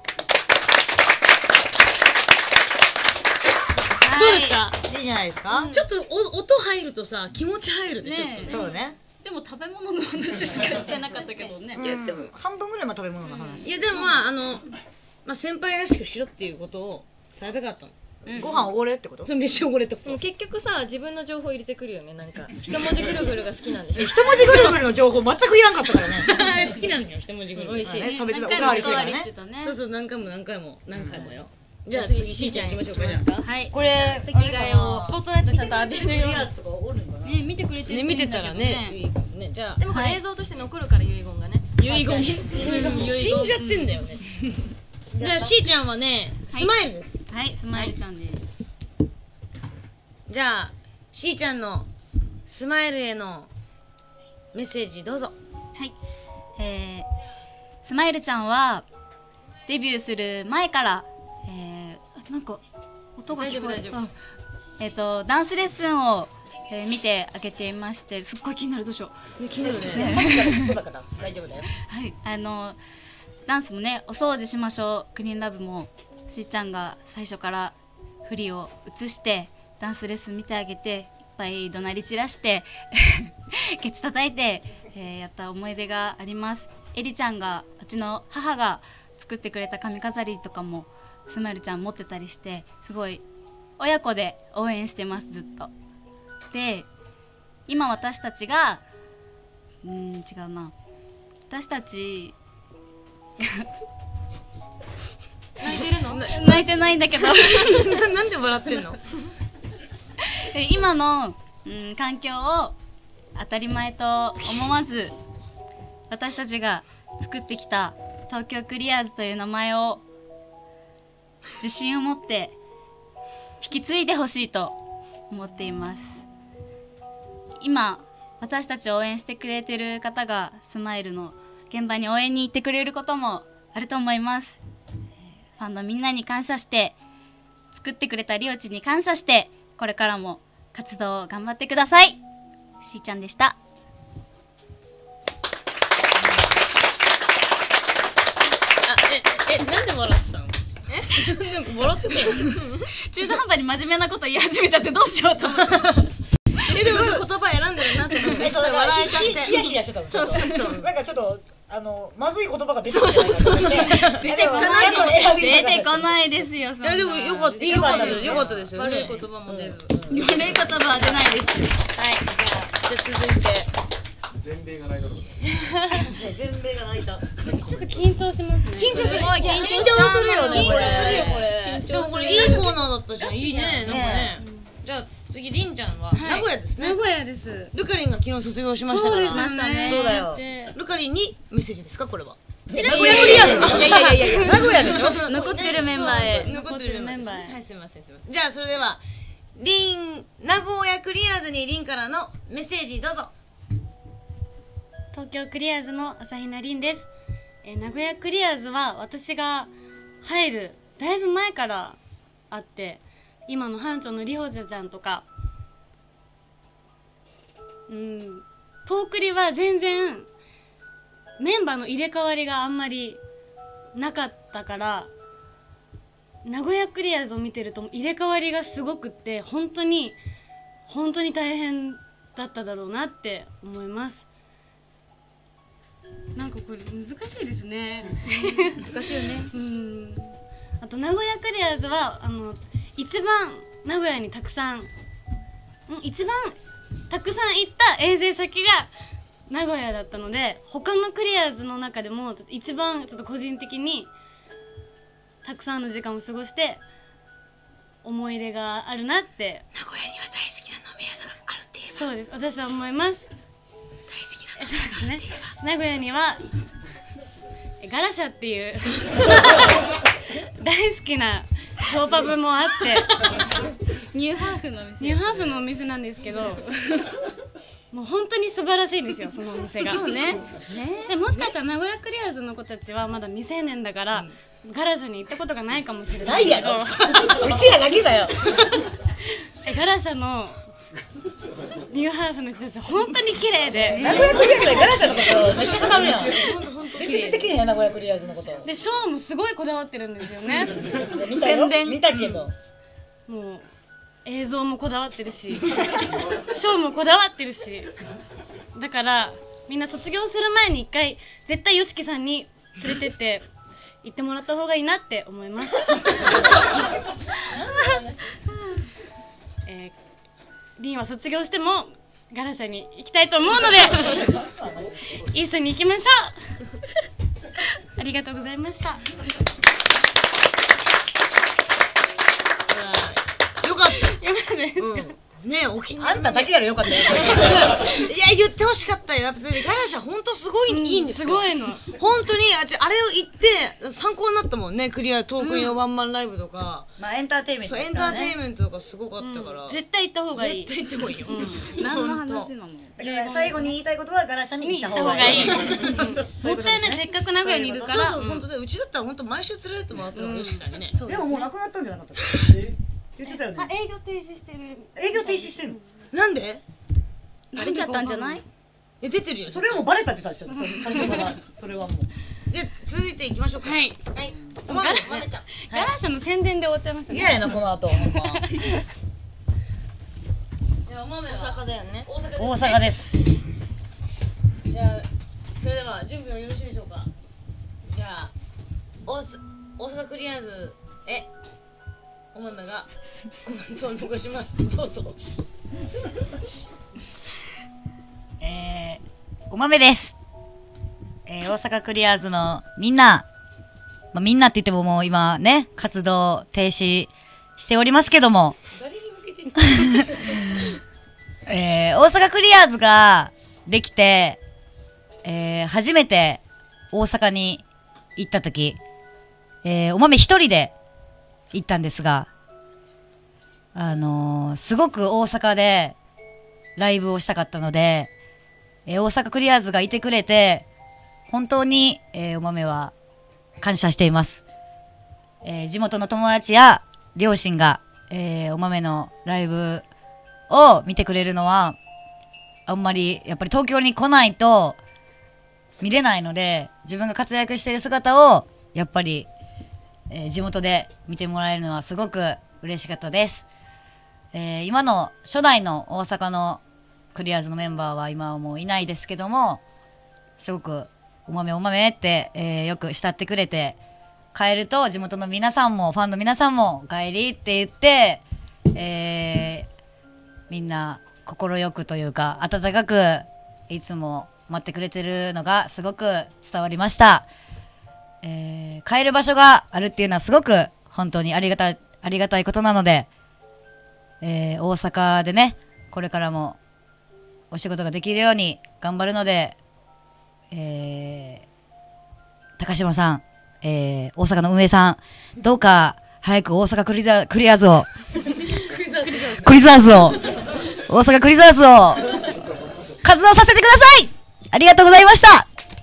どうですか？ いいじゃないですか。 ちょっと音入るとさ、気持ち入るね。ちょっとね。 そうね。 でも食べ物の話しかしてなかったけどね。 いやでも半分ぐらいは食べ物の話。 いやでもまあ先輩らしくしろっていうことを伝えたかったの。 ご飯おごれってこと？ その飯おごれってこと。 でも結局さ、自分の情報入れてくるよね。なんか一文字ぐるぐるが好きなんでしょ。 一文字ぐるぐるの情報全くいらんかったからね。 好きなんだよ、一文字ぐるぐる。 美味しい。 食べてた、おかわりしてたからね。 そうそう、何回もよ。じゃあ次しーちゃん行きましょうか。じゃあはい。 これ席替えをスポットライトちゃんと浴びれるように。 リアーズとかおるんかな。 ね、見てくれてるね、見てたらね、いいかもね。じゃあでもこれ映像として残るから遺言がね。 遺言。 死んじゃってんだよね。じゃあしーちゃんはね、スマイルです。 はい、スマイルちゃんです。 じゃあしーちゃんのスマイルへのメッセージどうぞ。 はい。スマイルちゃんはデビューする前から、なんか音が聞こえる。ダンスレッスンを、見てあげていまして、すっごい気になる。どうしよう。 気になるね。 そうだから大丈夫だよ。 はい、ダンスもね、お掃除しましょうクリーンラブもしーちゃんが最初から振りを映してダンスレッスン見てあげて、いっぱい怒鳴り散らしてケツ叩いて、やった思い出があります。エリちゃんが、うちの母が作ってくれた髪飾りとかもスマイルちゃん持ってたりして、すごい親子で応援してます、ずっと。で、今私たちが違うな、私たち泣いてるの？ 泣いてないんだけどなんで笑ってんの？ 今の、環境を当たり前と思わず私たちが作ってきた東京クリアーズという名前を自信を持って引き継いでほしいと思っています。今私たちを応援してくれてる方がスマイルの現場に応援に行ってくれることもあると思います。ファンのみんなに感謝して、作ってくれたりおちに感謝して、これからも活動を頑張ってください。しーちゃんでした。 なんで笑ってたの？なんか笑ってたよ。 中途半端に真面目なこと言い始めちゃってどうしようと思って。 でも言葉選んでるなって思ってそうだから笑えちゃってヒヤヒヤしてたの。 そうなんかちょっとまずい言葉が出てこない出てこないですよ。 いやでもよかったですよね。 悪い言葉も出ず。 悪い言葉は出ないです。 はい。じゃあ続いて全米が泣いたとこ全米が泣いた。 ちょっと緊張しますね。 緊張するよね。これ。でもこれいいコーナーだったじゃん。いいね。なんかね。じゃあ次りんちゃんは名古屋ですね。 名古屋です。 ルカリンが昨日卒業しましたから。 そうですね。 そうだよ。 ルカリンにメッセージですかこれは？ 名古屋クリアーズ。いや名古屋でしょ。 残ってるメンバーへ。 残ってるメンバーへ。はい、すみません。じゃあそれでは名古屋クリアーズにりんからのメッセージどうぞ。 東京クリアーズの朝比奈凛です。名古屋クリアーズは私が入るだいぶ前からあって、今の班長のりほじゃちゃんとか、東クリは全然メンバーの入れ替わりがあんまりなかったから、名古屋クリアーズを見てると入れ替わりがすごくって本当に大変だっただろうなって思います。なんかこれ難しいですね。 難しいよね。 あと名古屋クリアーズは一番名古屋にたくさん行った遠征先が名古屋だったので、他のクリアーズの中でも一番ちょっと個人的にたくさんの時間を過ごして思い入れがあるなって。 名古屋には大好きな飲み屋さんがあるって言えば。 そうです、私は思います。 大好きな飲み屋さんがあるって言えば。 名古屋にはガラシャっていう大好きなショーパブもあってニューハーフのお店なんですけど、もう本当に素晴らしいんですよ、そのお店が。 そうね。 でもしかしたら名古屋クリアーズの子たちはまだ未成年だから、ガラシャに行ったことがないかもしれないけど、 うちらだけだよ。 ガラシャのニューハーフの人たち本当に綺麗で、 名古屋クリアーズでガラシャのことめっちゃ語るやん。出てきね名古屋クリアーズのこと。 でショーもすごいこだわってるんですよね。 宣伝見たけど、 もう映像もこだわってるしショーもこだわってるし、だからみんな卒業する前に一回絶対 YOSHIKI さんに連れてって行ってもらった方がいいなって思います。リンは卒業してもガラシャに行きたいと思うので一緒に行きましょう。ありがとうございました。 よかった。 よかったですか？ ねえ、お気にあんただけやろよかったよ。 いや言ってほしかったよ。やっぱガラシャ本当すごいいいんですよ。 すごいの。 本当にあれを言って参考になったもんね。クリアトークン用ワンマンライブとか。 まあエンターテイメント。 そうエンターテイメントとかすごかったから。 絶対行った方がいい。 絶対行った方がいいよ。 何の話なの？ だから最後に言いたいことはガラシャに行った方がいい。 もったいない、せっかく名古屋にいるから。 そうそう本当だ。うちだったら本当毎週連れてってもらったのYOSHIKIさんにね。 でももうなくなったんじゃなかったっけ？言ってたよね。 営業停止してる。 営業停止してんの？ なんで？ バレちゃったんじゃない？ 出てるよ。 それはもうバレたって言ったでしょ。最初からそれはもう。 じゃあ続いていきましょうか。 はい。 おまめですね。 ガラシャの宣伝で終わっちゃいましたね。 嫌やなこの後。 じゃあおまめは大阪だよね。 大阪です。 じゃあそれでは準備はよろしいでしょうか。じゃあ大阪クリアーズへおまめがコメントを残します。どうぞ。 お豆です。大阪クリアーズのみんなまあ、みんなって言ってももう今ね、活動停止しておりますけども、大阪クリアーズができて、初めて大阪に行った時、お豆一人で行ったんですが、すごく大阪でライブをしたかったので、大阪クリアーズがいてくれて、本当に、お豆は感謝しています。地元の友達や両親が、お豆のライブを見てくれるのは、あんまりやっぱり東京に来ないと見れないので、自分が活躍している姿をやっぱり、地元で見てもらえるのはすごく嬉しかったです。今の初代の大阪のクリアーズのメンバーは今はもういないですけども、すごくお豆お豆って、よく慕ってくれて、帰ると地元の皆さんもファンの皆さんもお帰りって言って、みんな快くというか温かくいつも待ってくれてるのがすごく伝わりました。帰る場所があるっていうのはすごく本当にありがたいことなので、大阪でねこれからもお仕事ができるように頑張るので、高島さん、大阪の運営さん、どうか早く大阪クリアーズをクリザーズを大阪クリザーズを活動させてください。ありがとうございました。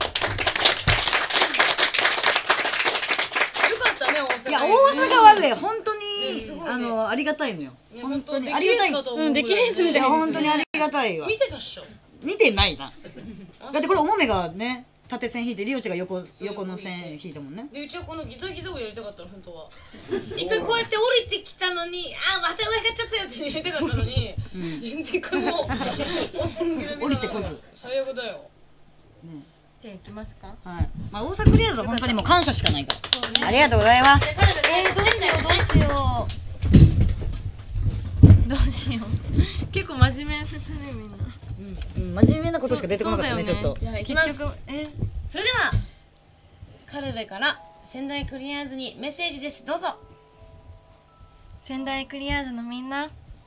いや、大阪はね、本当に、ありがたいのよ。本当にありがたい。 できるんすみたいな。 本当にありがたいわ。 見てたっしょ。 見てないな。だってこれお豆がね、縦線引いて、リオチが横の線引いたもんね。 で、うちはこのギザギザをやりたかったの、本当は。一回こうやって降りてきたのに、また上がっちゃったよってやりたかったのに、全然この降りてこず。 最悪だよ。 手いきますか。 はい。まあ大阪クリアーズは本当にもう感謝しかないから。ありがとうございます。 どうしよう。結構真面目ですねみんな。 真面目なことしか出てこなかったね、ちょっと。 じゃあ行きます。それではカルベから仙台クリアーズにメッセージです。どうぞ。 仙台クリアーズのみんな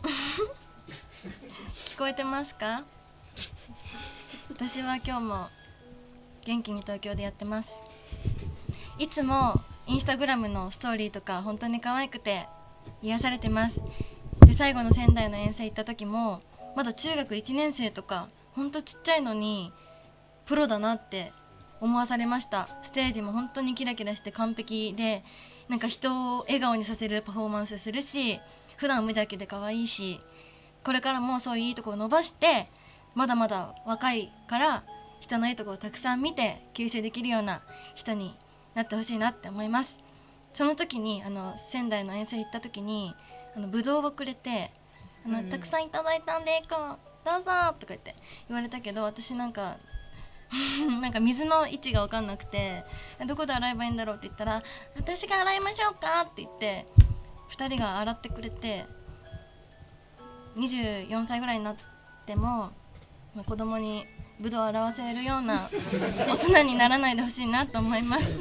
聞こえてますか？私は今日も元気に東京でやってます。いつもインスタグラムのストーリーとか本当に可愛くて癒されてます。で、最後の仙台の遠征行った時もまだ中学1年生とかほんとちっちゃいのにプロだなって思わされました。ステージも本当にキラキラして完璧で、なんか人を笑顔にさせるパフォーマンスするし、普段無邪気で可愛いし、これからもそういういいところを伸ばして、まだまだ若いから人のいいところをたくさん見て吸収できるような人になってほしいなって思います。その時に仙台の遠征行った時にぶどうをくれて、たくさんいただいたんでどうぞとか言って言われたけど、私なんかなんか水の位置が分かんなくて、どこで洗えばいいんだろうって言ったら、私が洗いましょうかって言って2人が洗ってくれて、24歳ぐらいになっても子供にぶどうを洗わせるような大人にならないでほしいなと思います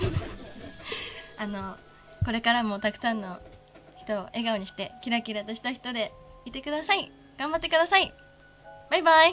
これからもたくさんの人を笑顔にしてキラキラとした人でいてください。頑張ってください。バイバイ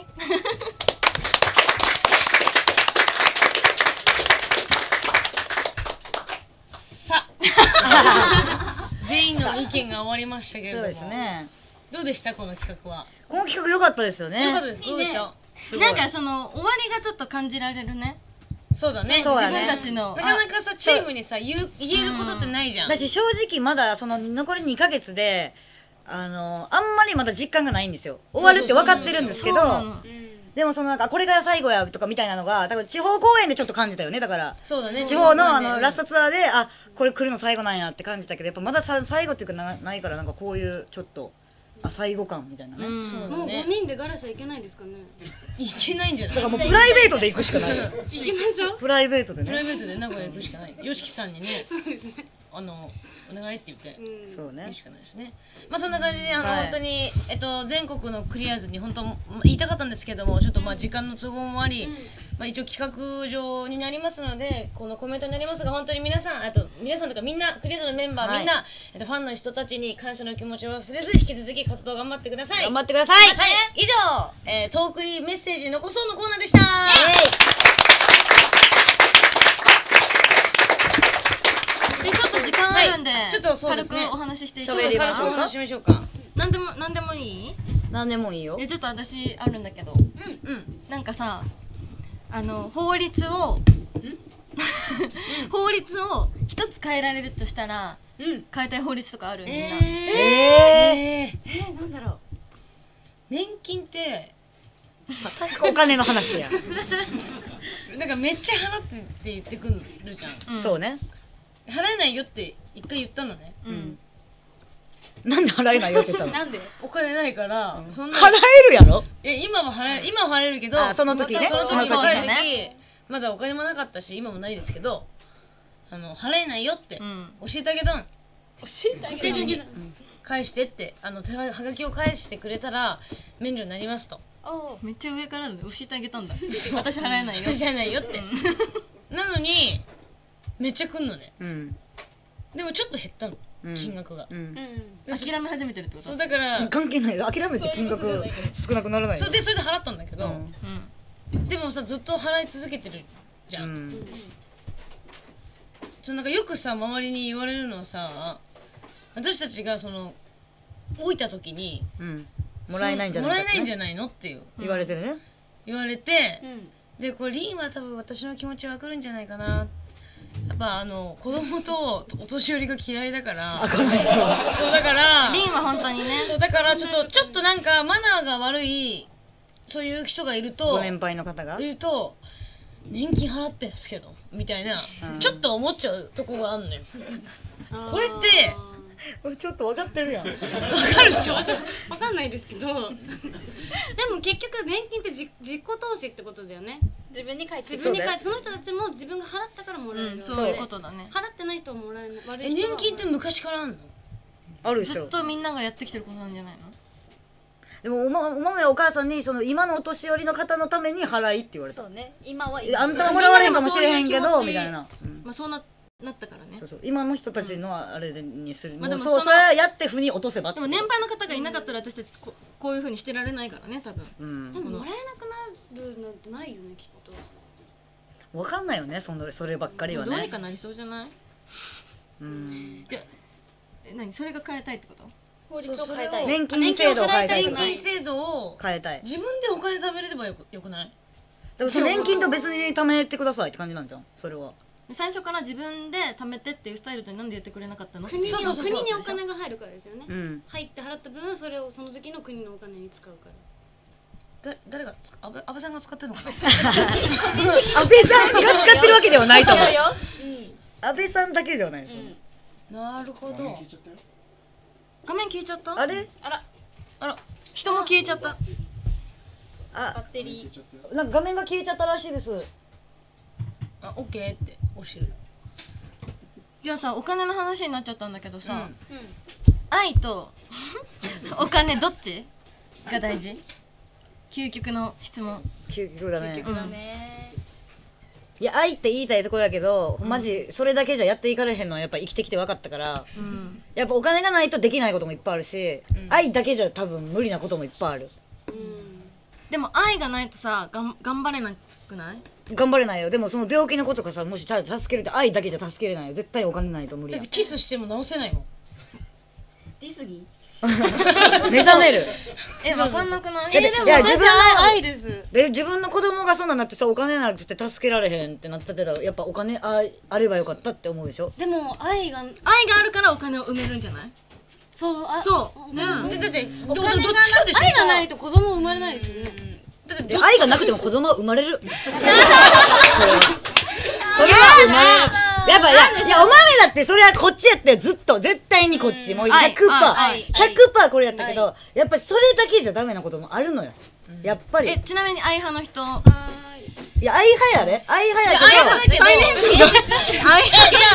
さあ全員の意見が終わりましたけれども、 そうですね。 どうでしたこの企画は。 この企画良かったですよね。 良かったです。どうでした？ なんかその終わりがちょっと感じられるね。 そうだね。 そうだね。 自分たちのなかなかさチームにさ言えることってないじゃん。 だし正直まだその残り2ヶ月であんまりまだ実感がないんですよ。終わるって分かってるんですけど、でもそのなんかこれが最後やとかみたいなのが多分地方公演でちょっと感じたよね。だからそうだね。 地方のラストツアーでこれ来るの最後なんやって感じたけど、やっぱまだ最後っていうかないから、なんかこういうちょっと最後感みたいなね。 そうだもうね。 5人でガラシャいけないですかね。 いけないんじゃない。 だからもうプライベートで行くしかないよ。 行きましょう。 プライベートでね。 プライベートで名古屋行くしかない。よしきさんにね、お願いって言って。 そうね言うしかないですね。まあそんな感じではい本当に全国のクリアーズに本当言いたかったんですけども、ちょっとまあ時間の都合もあり、 まあ、一応企画上になりますのでこのコメントになりますが本当に皆さんとかみんなクリーズのメンバーみんな、ファンの人たちに感謝の気持ちを忘れず引き続き活動頑張ってください。 頑張ってください。 はい、以上、トークにメッセージ残そうのコーナーでした。 ちょっと時間あるんで、 ちょっとそうですね、 軽くお話ししていき喋りましょうか。 お話しましょうか。 なんでもいい？ なんでもいいよ。 ちょっと私あるんだけど、なんかさ、法律を一つ変えられるとしたら、変えたい法律とかある？みんな。 なんだろう。年金ってお金の話や。 なんかめっちゃ払ってって言ってくるじゃん。 そうね。 払えないよって一回言ったのね。 なんで払えないよって言ったの？ なんで？ お金ないからそんな払えるやろ？ 今は払えるけど、 その時ね。 その時若い時まだお金もなかったし今もないですけど、払えないよって教えてあげたの。教えてあげた。返してってはがきを返してくれたら免除になりますと。 めっちゃ上から教えてあげたんだ。私払えないよ。 私払えないよって。なのにめっちゃくんのね。でもちょっと減ったの金額が。 諦め始めてるってこと？ そうだから関係ないよ。諦めて金額少なくならないよ。 それで払ったんだけど、でもさずっと払い続けてるじゃん。なんかよくさ周りに言われるのはさ、私たちが老いた時にもらえないんじゃないのっていう言われてるね。 言われて、でこれリンは多分私の気持ちわかるんじゃないかな。やっぱ子供とお年寄りが嫌いだからそうだからリンは本当にね。 そうだからちょっとなんかマナーが悪いそういう人がいるとご年配の方がいると年金払ってんすけどみたいな、ちょっと思っちゃうとこがあんのよ。これってちょっと分かってるやん。 分かるでしょ。 わかんないですけどでも結局年金って自己投資ってことだよね。 自分に返ってその人たちも自分が払ったからもらえる。 そういうことだね。 払ってない人はもらえない。 年金って昔からあんの？ あるでしょ。 ずっとみんながやってきてることなんじゃないの？ でもお豆お母さんに今のお年寄りの方のために払いって言われた。 そうね。今はあんたはもらわれんかもしれへんけどみたいな。 まあそうなったからね。 そう今の人たちのあれにする。 まあでもそうやって腑に落とせば。 でも年配の方がいなかったら私たちこういう風にしてられないからね多分。 でももらえなくなるなんてないよねきっと。 わかんないよねそればっかりはね。 どうにかなりそうじゃない？何それが変えたいってこと？ 法律を変えたい。 年金制度を変えたい。 年金制度を変えたい。 自分でお金貯めれればよくない？ だから年金と別に貯めてくださいって感じなんじゃんそれは。 最初から自分で貯めてっていうスタイルってなんで言ってくれなかったの？ 国にお金が入るからですよね。入って払った分それをその時の国のお金に使うから。 誰が安倍さんが使ってるのかな？ 安倍さんが使ってるわけではないと思う。安倍さんだけではないですよ。 なるほど。 画面消えちゃった？ あれ？ あら人も消えちゃった。 バッテリーなんか画面が消えちゃったらしいです。 オッケーって押してる。 じゃあさお金の話になっちゃったんだけどさ、愛とお金どっちが大事？究極の質問。 究極だね。いや愛って言いたいところだけど、マジそれだけじゃやっていかれへんのはやっぱ生きてきて分かったから、やっぱお金がないとできないこともいっぱいあるし、愛だけじゃ多分無理なこともいっぱいある。 でも愛がないとさ頑張れなくない？ 頑張れないよ。でもその病気の子とかさ、もし助けるって愛だけじゃ助けれないよ。絶対お金ないと無理や。 だってキスしても治せないもん。 ディスギ目覚める。 わかんなくない？ でも私は愛です。 で自分の子供がそんなんなってさ、お金なくて助けられへんってなったらやっぱお金あればよかったって思うでしょ。 でも愛があるからお金を埋めるんじゃない？そうね。 だってお金が愛がないと子供生まれないですよね。 愛がなくても子供は生まれる。それは生まれる。やっぱいやお豆だってそれはこっちやってずっと絶対にこっちもう 100% これやったけど、やっぱりそれだけじゃダメなこともあるのよ。やっぱり。 ちなみに愛派の人。 いや愛派やで。愛派やけど。 最年少。愛派。じゃあ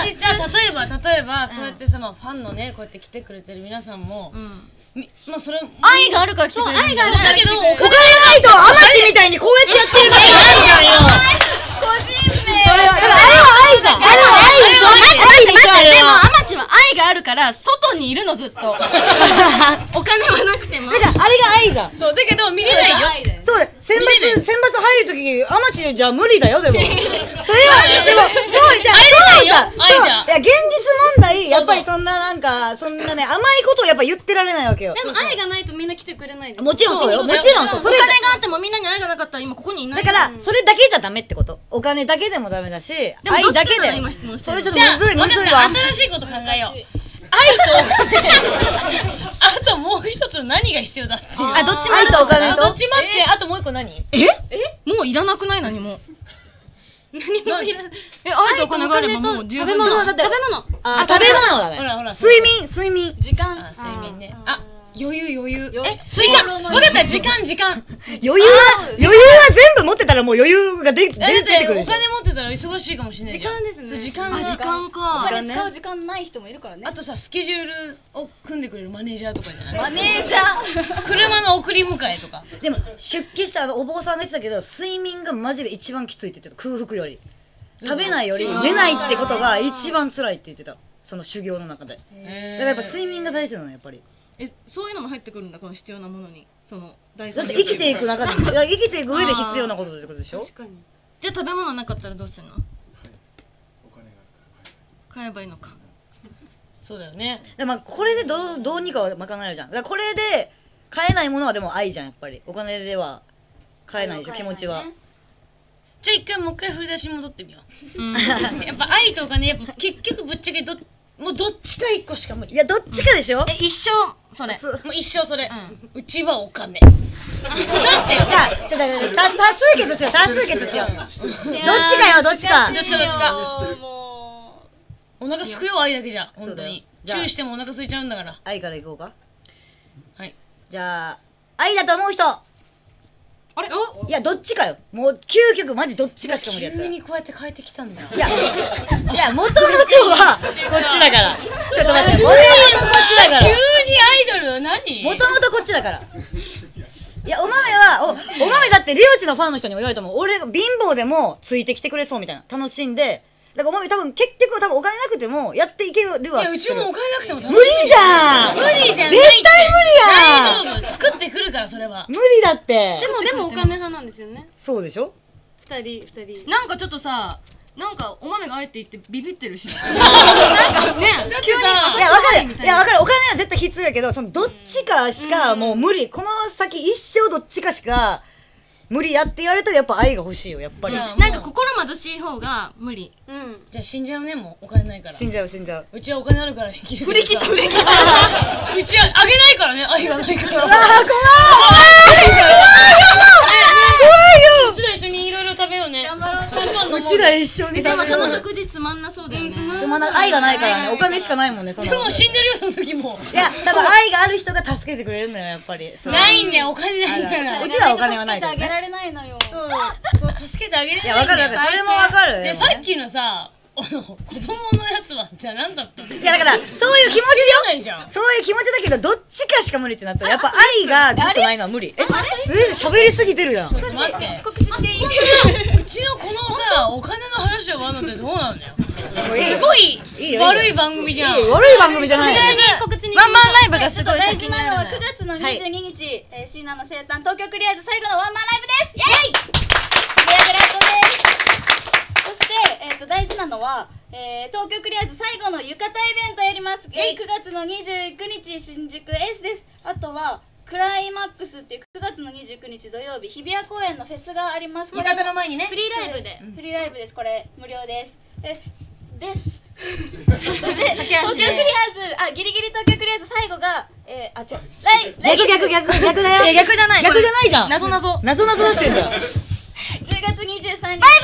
例えばそうやってさ、まあファンのねこうやって来てくれてる皆さんも、まあそれ愛があるから来てくれる。 愛があるだけどお金お金ないとアマチみたいにこうやってやってるだけなんじゃんよ。 個人名それはだからあれは愛じゃん。あれは愛でしょ。愛でしょあれでもは。 アマチは愛があるから外にいるのずっと。お金はなくても。 だからあれが愛じゃん。 そうだけど見れないよ。 そうだよ。選抜入るときアマチじゃ無理だよでも。それはでもそうじゃそうじゃん。 愛じゃん。 いや現実問題やっぱりそんななんかそんなね甘いことをやっぱ言ってられないわけよ。 でも愛がないとみんな来てくれないです。 もちろんそうよ。もちろんそう。 お金があってもみんなに愛がなかったら今ここにいないだからそれだけじゃダメってこと。お金だけでもダメだし、 も愛だけで。 今質問してるそれちょっとむずいむずいわ。 新しいこと考えよう。愛とお金。あともう一つ何が必要だっていう。 あ、どっちも愛とお金とどっちもあってあともう一個何？ もういらなくない何も。 何もいらない。 愛とお金があればもう十分じゃん。 食べ物。 あ、食べ物だね。 ほらほら。 睡眠。 時間睡眠ね。あ、余裕。 時間。分かった時間。 余裕は全部持ってたらもう余裕が出てくるでしょ。 お金持ってたら忙しいかもしれないじゃん。 時間ですねそう時間時間か。 お金使う時間ない人もいるからね。 あとさスケジュールを組んでくれるマネージャーとかじゃない？ マネージャー車の送り迎えとか。 でも出勤したお坊さんが言ってたけど睡眠がマジで一番きついって言ってた。空腹より食べないより寝ないってことが一番辛いって言ってた。その修行の中で。だからやっぱ睡眠が大事なのやっぱり。 そういうのも入ってくるんだこの必要なものに。その大だって生きていく中で生きていく上で必要なことってことでしょ。 確かに。 じゃあ食べ物なかったらどうするの？ お金があるから買えばいいのか。 そうだよね。 でもこれでどうにかは賄えるじゃん。だからこれで買えないものはでも愛じゃんやっぱり。お金では買えないでしょ気持ちは。 じゃあ一回もう一回振り出しに戻ってみよう。やっぱ愛とお金やっぱ結局ぶっちゃけもうどっちか一個しか無理。 いやどっちかでしょ。 一生それ。 もう一生それ。うちはお金。 じゃあ多数決しよう多数決しよう。どっちかよどっちか。 どっちか。 もお腹すくよ愛だけじゃ本当に。 じゃあチューしてもお腹空いちゃうんだから。 愛からいこうか。 はい。 じゃあ愛だと思う人。 あれ？ いやどっちかよ。もう究極マジどっちかしか無理やったら。 急にこうやって変えてきたんだよ。 いやもともとはこっちだから。ちょっと待ってもともとこっちだから。 急にアイドル何？ もともとこっちだから。いやお豆だってリオチのファンの人にも言われたもん。俺が貧乏でもついてきてくれそうみたいな楽しんで。だからお豆多分結局お金なくてもやっていけるわ。 いやうちもお金なくても楽しい。 無理じゃん。 無理じゃん。 絶対無理やん。 大丈夫。作ってくるからそれは。 無理だって。 でもお金派なんですよね。 そうでしょ。 二人。 なんかちょっとさ、なんかお豆があえて言ってビビってるし。なんかね、 急にさ、 いやわかる。いやわかる。お金は絶対必要やけど、そのどっちかしかもう無理。この先一生どっちかしか無理やって言われたらやっぱ愛が欲しいよやっぱり。 なんか心貧しい方が無理。 じゃあ死んじゃうねもうお金ないから。 死んじゃう。 うちはお金あるからできる。 振り切った。うちはあげないからね愛がないから。 怖い。 うちら一緒にいろいろ食べようね。 頑張ろう。 シャンパン飲もう。 うちら一緒にでもその食事つまんなそうだよね。 つまんない。愛がないからね。お金しかないもんね。そのでも死んでるよその時も。 いや多分愛がある人が助けてくれるのよやっぱり。 ないんだよお金ないからう。ちらはお金はないからね。 助けてあげられないのよ。 そう助けてあげれないんだよ。 いやわかる。それもわかる。 でさっきのさ子供のやつはじゃあ何だったの？ いやだからそういう気持ちよ。そういう気持ちだけどどっちかしか無理ってなったらやっぱ愛がずっとないのは無理。喋りすぎてるやん。 待って告知していい？ うちのこのさお金の話を終わるのってどうなんだよ。すごい悪い番組じゃん。 悪い番組じゃない。 告知にワンマンライブがすごい大先に事なのはなる 9月の22日、椎名の生誕東京クリアーズ最後のワンマンライブです。イエイ！渋谷グラッドです。そして、大事なのは、東京クリアーズ最後の浴衣イベントやります。9月の29日新宿エースです。あとはクライマックスっていう9月の29日土曜日日比谷公園のフェスがあります。 浴衣の前にね。 フリーライブで。 フリーライブです。これ無料です。です。で東京クリアーズギリギリ東京クリアーズ最後が逆だよ。 いや逆じゃない。 逆じゃないじゃん。 謎謎出してんだよ。 10月23日